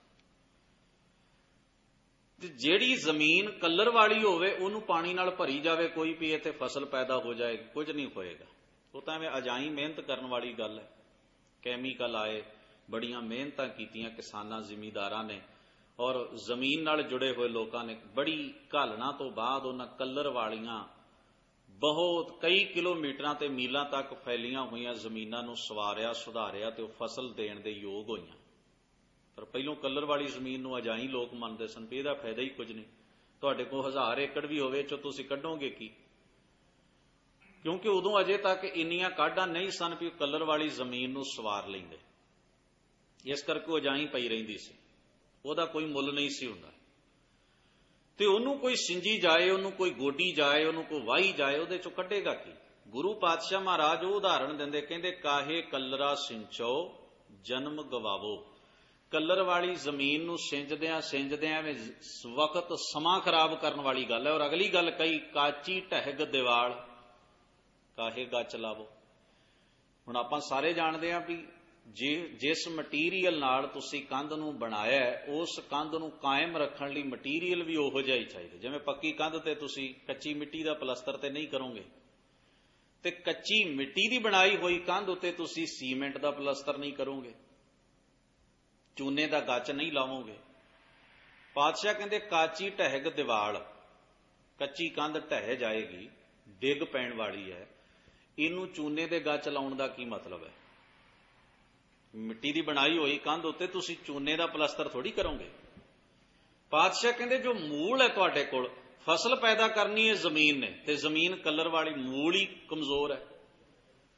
ਤੇ ਜਿਹੜੀ ਜ਼ਮੀਨ ਕੱਲਰ ਵਾਲੀ ਹੋਵੇ ਉਹਨੂੰ ਪਾਣੀ ਨਾਲ ਭਰੀ ਜਾਵੇ ਕੋਈ ਵੀ ਇੱਥੇ ਫਸਲ ਪੈਦਾ ਹੋ ਜਾਏਗੀ, ਕੁਝ ਨਹੀਂ ਹੋਏਗਾ। ਉਹ ਤਾਂ ਐਵੇਂ ਅਜਾਈ ਮਿਹਨਤ ਕਰਨ ਵਾਲੀ ਗੱਲ ਹੈ। ਕੈਮੀਕਲ ਆਏ, ਬੜੀਆਂ ਮਿਹਨਤਾਂ ਕੀਤੀਆਂ ਕਿਸਾਨਾਂ ਜ਼ਿਮੀਂਦਾਰਾਂ ਨੇ ਔਰ ਜ਼ਮੀਨ ਨਾਲ ਜੁੜੇ ਹੋਏ ਲੋਕਾਂ ਨੇ, ਬੜੀ ਘਾਲਣਾ ਤੋਂ ਬਾਅਦ ਉਹਨਾਂ ਕੱਲਰ ਵਾਲੀਆਂ ਬਹੁਤ ਕਈ ਕਿਲੋਮੀਟਰਾਂ ਤੇ ਮੀਲਾਂ ਤੱਕ ਫੈਲੀਆਂ ਹੋਈਆਂ ਜ਼ਮੀਨਾਂ ਨੂੰ ਸਵਾਰਿਆ ਸੁਧਾਰਿਆ ਤੇ ਉਹ ਫਸਲ ਦੇਣ ਦੇ ਯੋਗ ਹੋਈਆਂ। ਪਰ ਪਹਿਲੋਂ ਕੱਲਰ ਵਾਲੀ ਜ਼ਮੀਨ ਨੂੰ ਅਜਾਈ ਲੋਕ ਮੰਨਦੇ ਸਨ ਵੀ ਇਹਦਾ ਫਾਇਦਾ ਹੀ ਕੁਝ ਨਹੀਂ, ਤੁਹਾਡੇ ਕੋਲ ਹਜ਼ਾਰ ਏਕੜ ਵੀ ਹੋਵੇ ਚੋ ਤੁਸੀਂ ਕੱਢੋਗੇ ਕੀ, ਕਿਉਂਕਿ ਉਦੋਂ ਅਜੇ ਤੱਕ ਇੰਨੀਆਂ ਕਾਢਾਂ ਨਹੀਂ ਸਨ ਵੀ ਕੱਲਰ ਵਾਲੀ ਜ਼ਮੀਨ ਨੂੰ ਸਵਾਰ ਲੈਂਦੇ, ਇਸ ਕਰਕੇ ਉਹ ਅਜਾਈ ਪਈ ਰਹਿੰਦੀ ਸੀ, ਉਹਦਾ ਕੋਈ ਮੁੱਲ ਨਹੀਂ ਸੀ ਹੁੰਦਾ। ਤੇ ਉਹਨੂੰ ਕੋਈ ਸਿੰਜੀ ਜਾਏ, ਉਹਨੂੰ ਕੋਈ ਗੋਡੀ ਜਾਏ, ਉਹਨੂੰ ਕੋਈ ਵਾਹੀ ਜਾਏ, ਉਹਦੇ ਚੋਂ ਕੱਢੇਗਾ ਕੀ। ਗੁਰੂ ਪਾਤਸ਼ਾਹ ਮਹਾਰਾਜ ਉਹ ਉਦਾਹਰਣ ਦਿੰਦੇ, ਕਹਿੰਦੇ ਕਾਹੇ ਕੱਲਰਾ ਸਿੰਚੋ ਜਨਮ ਗਵਾਵੋ। ਕੱਲਰ ਵਾਲੀ ਜ਼ਮੀਨ ਨੂੰ ਸਿੰਜਦਿਆਂ ਸਿੰਜਦਿਆਂ ਵਕਤ ਸਮਾਂ ਖਰਾਬ ਕਰਨ ਵਾਲੀ ਗੱਲ ਹੈ। ਔਰ ਅਗਲੀ ਗੱਲ ਕਹੀ, ਕਾਚੀ ਢਹਿਗ ਦੀਵਾਲ ਕਾਹੇ ਗੱਚ ਲਾਵੋ। ਹੁਣ ਆਪਾਂ ਸਾਰੇ ਜਾਣਦੇ ਹਾਂ ਵੀ ਜੇ ਜਿਸ ਮਟੀਰੀਅਲ ਨਾਲ ਤੁਸੀਂ ਕੰਧ ਨੂੰ ਬਣਾਇਆ ਉਸ ਕੰਧ ਨੂੰ ਕਾਇਮ ਰੱਖਣ ਲਈ ਮਟੀਰੀਅਲ ਵੀ ਉਹੋ ਜਿਹਾ ਹੀ ਚਾਹੀਦਾ। ਜਿਵੇਂ ਪੱਕੀ ਕੰਧ ਤੇ ਤੁਸੀਂ ਕੱਚੀ ਮਿੱਟੀ ਦਾ ਪਲਸਤਰ ਤੇ ਨਹੀਂ ਕਰੋਗੇ, ਤੇ ਕੱਚੀ ਮਿੱਟੀ ਦੀ ਬਣਾਈ ਹੋਈ ਕੰਧ ਉੱਤੇ ਤੁਸੀਂ ਸੀਮੈਂਟ ਦਾ ਪਲਸਤਰ ਨਹੀਂ ਕਰੋਗੇ, ਚੂਨੇ ਦਾ ਗੱਚ ਨਹੀਂ ਲਾਵੋਗੇ। ਪਾਤਸ਼ਾਹ ਕਹਿੰਦੇ ਕਾਚੀ ਢਹਿਗ ਦੀਵਾਲ, ਕੱਚੀ ਕੰਧ ਢਹਿ ਜਾਏਗੀ, ਡਿੱਗ ਪੈਣ ਵਾਲੀ ਹੈ, ਇਹਨੂੰ ਚੂਨੇ ਦੇ ਗੱਚ ਲਾਉਣ ਦਾ ਕੀ ਮਤਲਬ ਹੈ। ਮਿੱਟੀ ਦੀ ਬਣਾਈ ਹੋਈ ਕੰਧ ਉੱਤੇ ਤੁਸੀਂ ਚੂਨੇ ਦਾ ਪਲਸਤਰ ਥੋੜੀ ਕਰੋਗੇ। ਪਾਤਸ਼ਾਹ ਕਹਿੰਦੇ ਜੋ ਮੂਲ ਹੈ ਤੁਹਾਡੇ ਕੋਲ, ਫਸਲ ਪੈਦਾ ਕਰਨੀ ਹੈ ਜ਼ਮੀਨ ਨੇ, ਤੇ ਜ਼ਮੀਨ ਕੱਲਰ ਵਾਲੀ ਮੂਲ ਹੀ ਕਮਜ਼ੋਰ ਹੈ,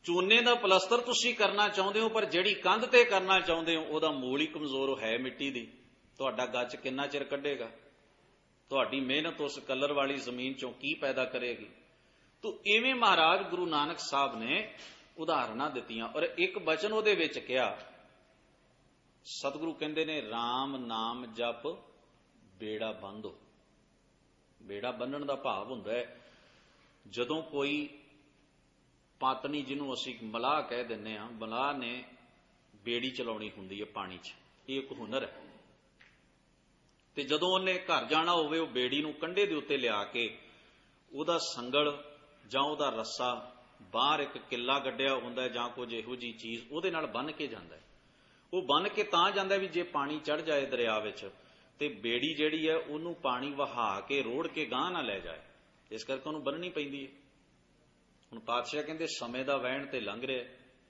चूने का पलस्तर तुसी करना चाहते हो, पर जिहड़ी कंध ते करना चाहते हो उहदा मूल ही कमजोर है मिट्टी दी। तुहाडा गच किन्ना चिर कढेगा? तुहाडी मेहनत उस कलर वाली जमीन चों की पैदा करेगी? तो इवें महाराज गुरु नानक साहब ने उदाहरणा दित्तियां। और एक वचन उहदे विच कहा, सतगुरु कहंदे ने राम नाम जप बेड़ा बंधो। बेड़ा बन्नण दा भाव हुंदा है जदों कोई पातनी जिन्हों असीं मलाह कह दिंने आ, मलाह ने बेड़ी चलाउणी हुंदी है पानी च, ये एक हुनर है। ते जदों उहने घर जाना होवे वो बेड़ी नूं कंढे दे उत्ते लिया के उहदा संगल जां उहदा रस्सा बाहर एक किला गड्ढिया हुंदा जां कुछ इहो जी चीज़ उहदे नाल बन के जांदा है। वो बन के तां जांदा भी जे पानी चढ़ जाए दरिया विच ते बेड़ी जिहड़ी है उहनूं पानी वहा के रोड़ के गांह ना लै जाए, इस करके उहनूं बन्नणी पैंदी है। हुण पातशाह कहंदे समय दा वहण ते लंघ रिहा,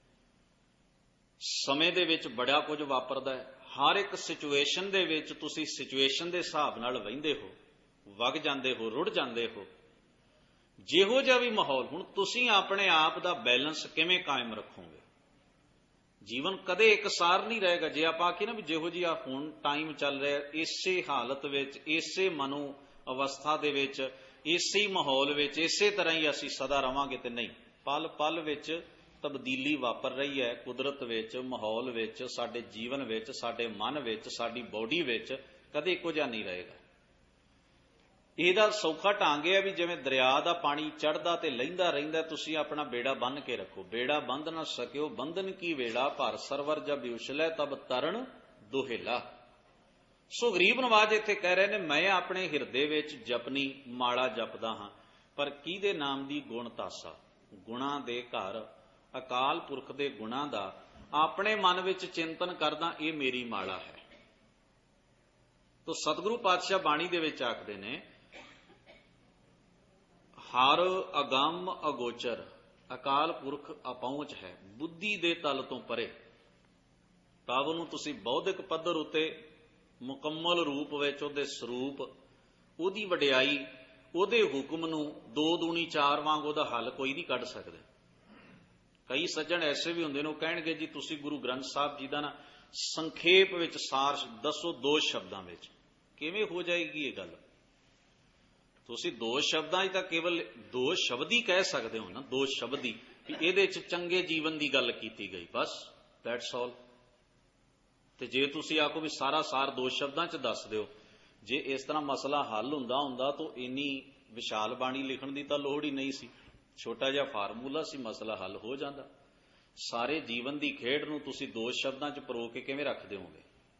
समय दे विच बड़ा कुछ वापरदा है। हर एक सिचुएशन दे विच तुसीं सिचुएशन दे हिसाब नाल वहिंदे हो, वग जांदे हो, रुड़ जांदे हो। जिहो जिहा भी माहौल, हुण तुसीं अपने आप दा बैलेंस किवें कायम रखोगे? जीवन कदे एकसार नहीं रहेगा। जे आपां आखीए ना भी जिहो जिहा हुण टाइम चल रहा है, इसे हालत विच, इसे मनो अवस्था दे विच, इसे माहौल विच, इसे तरह ही असीं सदा रवांगे, ते नहीं। पल पल विच तब्दीली वापर रही है, कुदरत विच, माहौल विच, साडे जीवन विच, साडे मन विच, साडी बॉडी विच कदे इक्को जिहा नहीं रहेगा। ਇਹਦਾ सौखा ढंग है भी जिवें दरिया का पानी चढ़दा ते लहिंदा रहिंदा, तुसीं अपना बेड़ा बन के रखो। बेड़ा बंध न सकियो बंधन की वेड़ा, भर सरवर जब उछलै तब तरण दुहेला। सो गरीब नवाज इत्थे कह रहे ने, मैं अपने हिरदे विच जपनी माला जपदा हां, पर किहदे नाम दी गुण तासा। गुणां दे घर अकाल पुरख दे गुणां दा अपने मन विच चिंतन करदा, ये मेरी माला है। तो सतगुरु पातशाह बाणी दे विच आखदे ने, हर अगम अगोचर अकाल पुरख अपहुंच है, बुद्धि दे तल तो परे। तब नूं तुसीं बौद्धिक पद्धर उत्ते मुकम्मल रूप विच उहदे स्वरूप, उहदी वडियाई, उहदे हुक्म नूं दो दूनी चार वांग उहदा हल कोई नहीं कढ सकदे। कई सज्जण ऐसे भी हुंदे ने, वो कहणगे जी तुसीं गुरु ग्रंथ साहब जी दा ना संखेप विच सार दसो दो शब्दां विच। किवें हो जाएगी ये गल? तुसीं दो शब्दां ही तां केवल दो शब्द ही कह सकते हो ना, दो शब्द ही भी इहदे च चंगे जीवन की गल कीती गई, बस दैट्स ऑल। ते जे तुसीं आखो भी सारा सार दो शब्दां च दस दिओ, जे इस तरह मसला हल हुंदा हुंदा तो इन्नी विशाल बाणी लिखण दी तां लोड़ ही नहीं सी। छोटा जिहा फार्मूला सी, मसला हल हो जांदा। सारे जीवन की खेड नूं तुसीं दो शब्दां च परो के किवें रख दिओगे?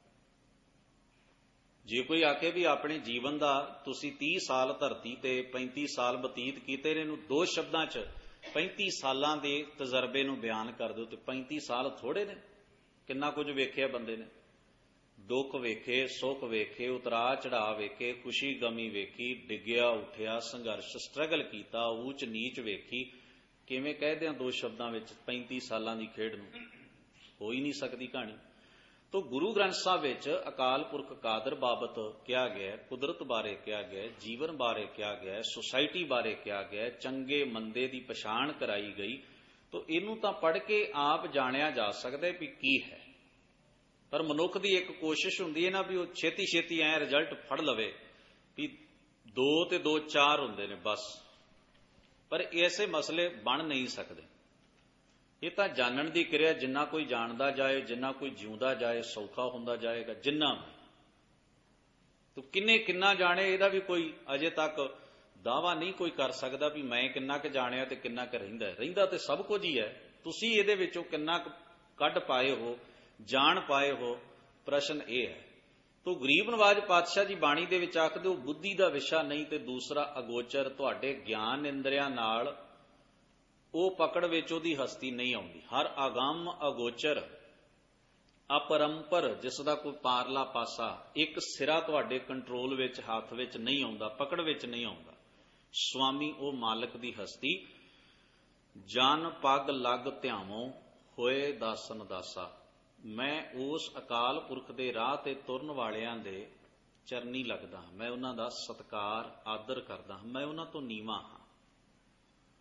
जे कोई आके भी अपने जीवन का तुसीं तीह साल धरती ते पैंती साल बतीत कीते ने, दो शब्दां च पैंती सालां दे तजर्बे नूं बयान कर दो, तो पैंती साल थोड़े ने? किन्ना कुछ वेखिया बंदे ने, दुख वेखे, सुख वेखे, उतरा चढ़ा वेखे, खुशी गमी वेखी, डिग्या उठिया, संघर्ष स्ट्रगल कीता, ऊच नीच वेखी। किवें कह दियां दो शब्दां विच पैंती सालां दी खेड नूं? हो ही नहीं सकदी कहानी। तो गुरु ग्रंथ साहब विच अकाल पुरख कादर बाबत कहा गया, कुदरत बारे कहा गया, जीवन बारे कहा गया, सोसाइटी बारे कहा गया, चंगे मंदे की पछाण कराई गई। तो इनू तां पढ़ के आप जानिया जा सकता है भी की है। पर मनुख की एक कोशिश हुंदी है ना भी वो छेती छेती ऐ रिजल्ट फड़ लवे भी दो ते दो चार हुंदे ने बस। पर ऐसे मसले बन नहीं सकते। ये तो जानन की क्रिया, जिन्ना कोई जानता जाए, जिन्ना कोई जिउंदा जाए, सौखा हुंदा जाएगा जिन्ना। तो किन्ने किन्ना जाने, इहदा भी कोई अजे तक दावा नहीं कोई कर सकता भी मैं किन्ना क जानिया ते किन्ना क रहिंदा है। रहिंदा ते सब कुछ ही है, तुसीं इहदे विचों किन्ना कढ पाए हो, जान पाए हो, प्रश्न ये है। तो गरीब नवाज पातशाह जी बाणी दे विच आखदे हो बुद्धि दा विशा नहीं, ते दूसरा अगोचर, तुहाडे ज्ञान इंद्रियां नाल वो पकड़ विच उहदी हस्ती नहीं आउंदी। हर अगम अगोचर अपरंपर, जिसदा कोई पारला पासा, एक सिरा तुहाडे कंट्रोल विच, हाथ विच नहीं आउंदा, पकड़ विच नहीं आउंदा। स्वामी ओ मालक दी हस्ती, जान पग लग ध्यावों होए दासन दासा। मैं उस अकाल पुरख दे राह ते तुरन वालियां दे चरनी लगदा, मैं उन्हां दा सत्कार आदर करदा, मैं उन्हां तो नीवां हां।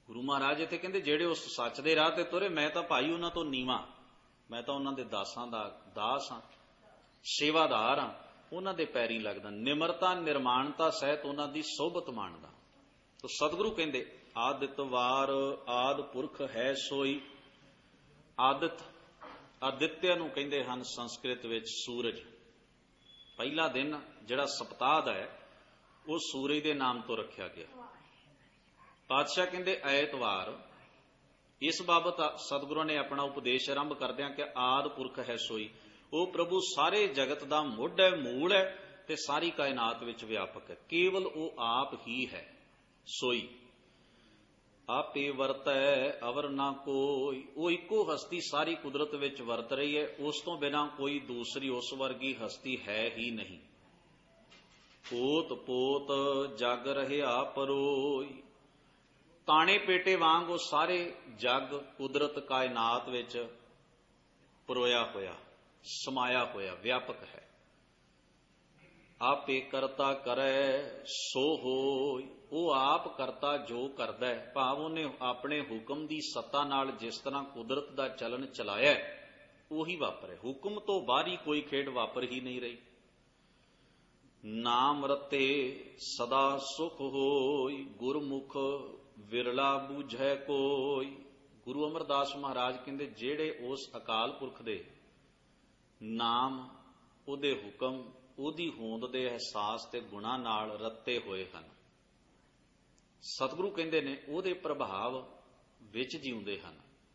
गुरु महाराज इत्थे कहंदे जेड़े उस सच दे राह ते तुरे, मैं तां भाई उन्हां तों नीवां, मैं तां उन्हां दे दासां दा दास हां, सेवादार हां, उन्हां दे पैरीं लगदा, निमरता निर्माणता सहित उन्हां दी सोहबत माणदा। तो सतगुरु कहंदे आदितवार आद पुरख है सोई। आदित आदित्य नूं कहंदे हन संस्कृत विच सूरज। पहला दिन जिहड़ा सप्ताह दा है वो सूरज के नाम तो रखा गया। पातशाह कहंदे ऐतवार। इस बाबत सतगुरु ने अपना उपदेश आरंभ करदिआं कि आद पुरख है सोई, वो प्रभु सारे जगत का मुढ़ है, मूल है ते सारी कायनात विच व्यापक है। केवल वो आप ही है। सोई आपे वरतै अवर ना कोई, वो इको हस्ती सारी कुदरत विच वरत रही है, उस तो बिना कोई दूसरी उस वर्गी हस्ती है ही नहीं। पोत पोत जग रहिया परोई। ताणे पेटे वांग वो सारे जग कुदरत कायनात विच परोया होया, समाया होया, व्यापक है। आपे करता करे सो होई, वो आप करता जो करदा है, भाव उन्हें अपने हुक्म की सत्ता नाल जिस तरह कुदरत का चलन चलाया उही वापरे। हुक्म तो बाहरी कोई खेड वापर ही नहीं रही। नाम रते सदा सुख होई, गुरमुख विरला बूझै कोई। गुरु अमरदास महाराज कहंदे जेड़े उस अकाल पुरख दे नाम, उहदे हुक्म, उहदी होंद दे एहसास ते गुणा नाल रत्ते होए हन। सतगुरु कहंदे ने उहदे प्रभाव विच जीउंदे हन।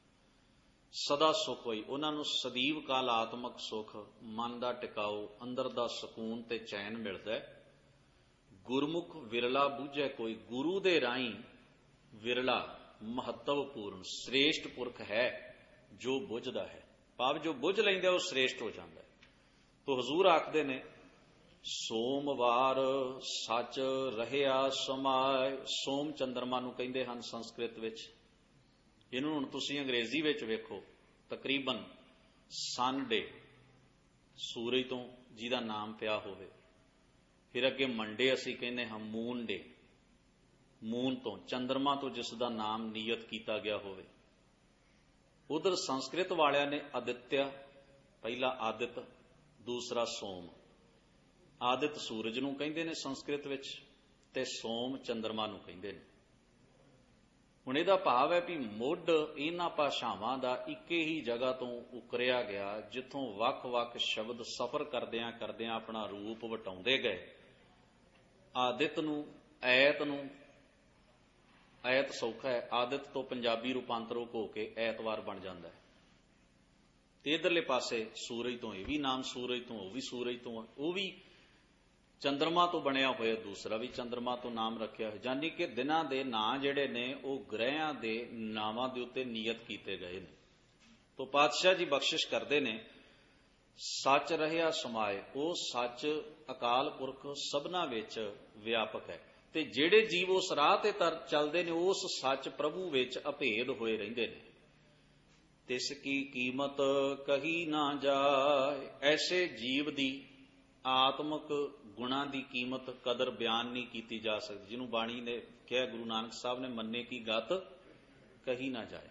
सदा सुख होई, उन्हां नूं सदीव काल आत्मक सुख, मन दा टिकाऊ, अंदर दा सकून ते चैन मिलदा है। गुरमुख विरला बूझे कोई, गुरु दे राहीं विरला, महत्वपूर्ण, श्रेष्ठ पुरख है जो बुझदा है। भाव जो बुझ लैंदा वो श्रेष्ठ हो जाता है। तो हजूर आखदे ने सोमवार सच रहिया समाय। सोम चंद्रमा नूं कहिंदे हन संस्कृत विच। इहनूं हुण तुसीं अंग्रेजी विच वेखो, तकरीबन संडे सूरज तो जिहदा नाम पिया होवे, फिर अगे मंडे असीं कहने हां मून डे, मून तो चंद्रमा तो जिसदा नाम नियत किया गया होवे। उधर संस्कृत वालियां ने आदित्य, पहला आदित, दूसरा सोम। आदित सूरज नूं कहिंदे ने संस्कृत विच ते सोम चंद्रमा नूं कहिंदे ने। हुण इहदा भाव है भी मुढ़ इन्हां भाषावां दा इक्के ही जगह तो उकरिया गया, जिथों वख-वख शब्द सफर करदिआं करदिआं अपना रूप वटाउंदे गए। आदित नूं, ऐत नूं, ऐत सौखा है, आदित तो पंजाबी रूपांतर हो के ऐतवार बन जाता है। ते इधरले पासे सूरज तो यह भी नाम सूरज तो, वह भी सूरज तो, वह भी चंद्रमा तो बनया होया, दूसरा भी चंद्रमा तो नाम रखिया है। यानी कि दिनां दे नां जिहड़े ने वो ग्रहां दे नावां दे उत्ते नियत कीते गए ने। तो पातशाह जी बख्शिश करते ने सच रहिया समाए, वो सच अकाल पुरख सबना विच व्यापक है। ते जिहड़े जीव उस राह ते चलते ने उस सच प्रभु विच अभेद होए रहिंदे ने। तिस की कीमत कही ना जाए। ऐसे जीव दी आत्मक गुणा की कीमत, कदर बयान नहीं की जा सकती, जिन्होंने बाणी ने कहा, गुरु नानक साहब ने, मन्ने की गत कही ना जाए।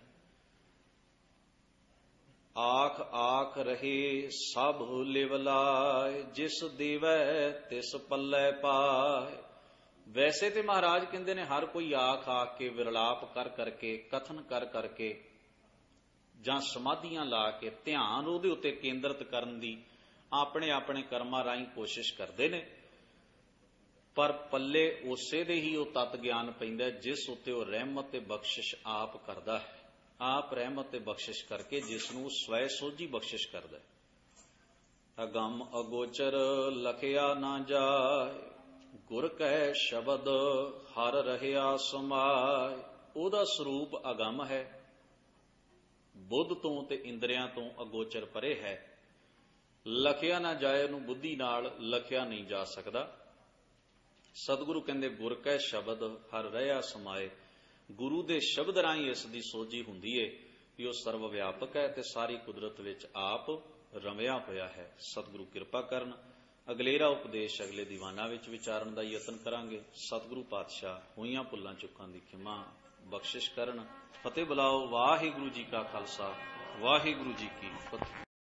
आख आख रहे सब लिवलाए, जिस देवै तिस पल्लै पाए। वैसे तो महाराज कहते ने हर कोई आख आख के, विरलाप कर करके, कथन कर करके, जां समाधियां ला के ध्यान उहदे उत्ते केंद्रित करन दी अपने अपने कर्मां राहीं कोशिश करते हैं। पर पल्ले उसे दे ही वो तत्त ज्ञान पैंदा जिस उत्ते वो रहमत ते बख्शिश आप करदा है। आप रहमत ते बख्शिश करके जिसनूं स्वै सोझी बख्शिश करदा है। अगम अगोचर लखिया ना जाए, गुर कह शबद हर रहिया समाए। ओदा स्वरूप अगम है, बुद्ध तो ते इंद्रियां तो अगोचर परे है। लखिया ना जाए, नूं बुद्धि नाल लखिया नहीं जा सकदा। सतगुरु कहंदे गुर कै शब्द हर रहिया समाए। गुरु दे शब्द राहीं इस दी सोझी हुंदी है कि वह सर्व व्यापक है ते सारी कुदरत विच आप रमिया होया है। सतगुरु किरपा करन। अगलेरा उपदेश अगले दीवाना विच विचारण दा यतन करांगे। सतगुरु पातशाह होईयां भुल्लां चुकां दी खिमा ਬਖਸ਼ਿਸ਼ ਕਰਨ। ਫਤਿਹ ਬੁਲਾਓ। ਵਾਹਿਗੁਰੂ ਜੀ ਕਾ ਖਾਲਸਾ, ਵਾਹਿਗੁਰੂ ਜੀ ਕੀ ਫਤਿਹ।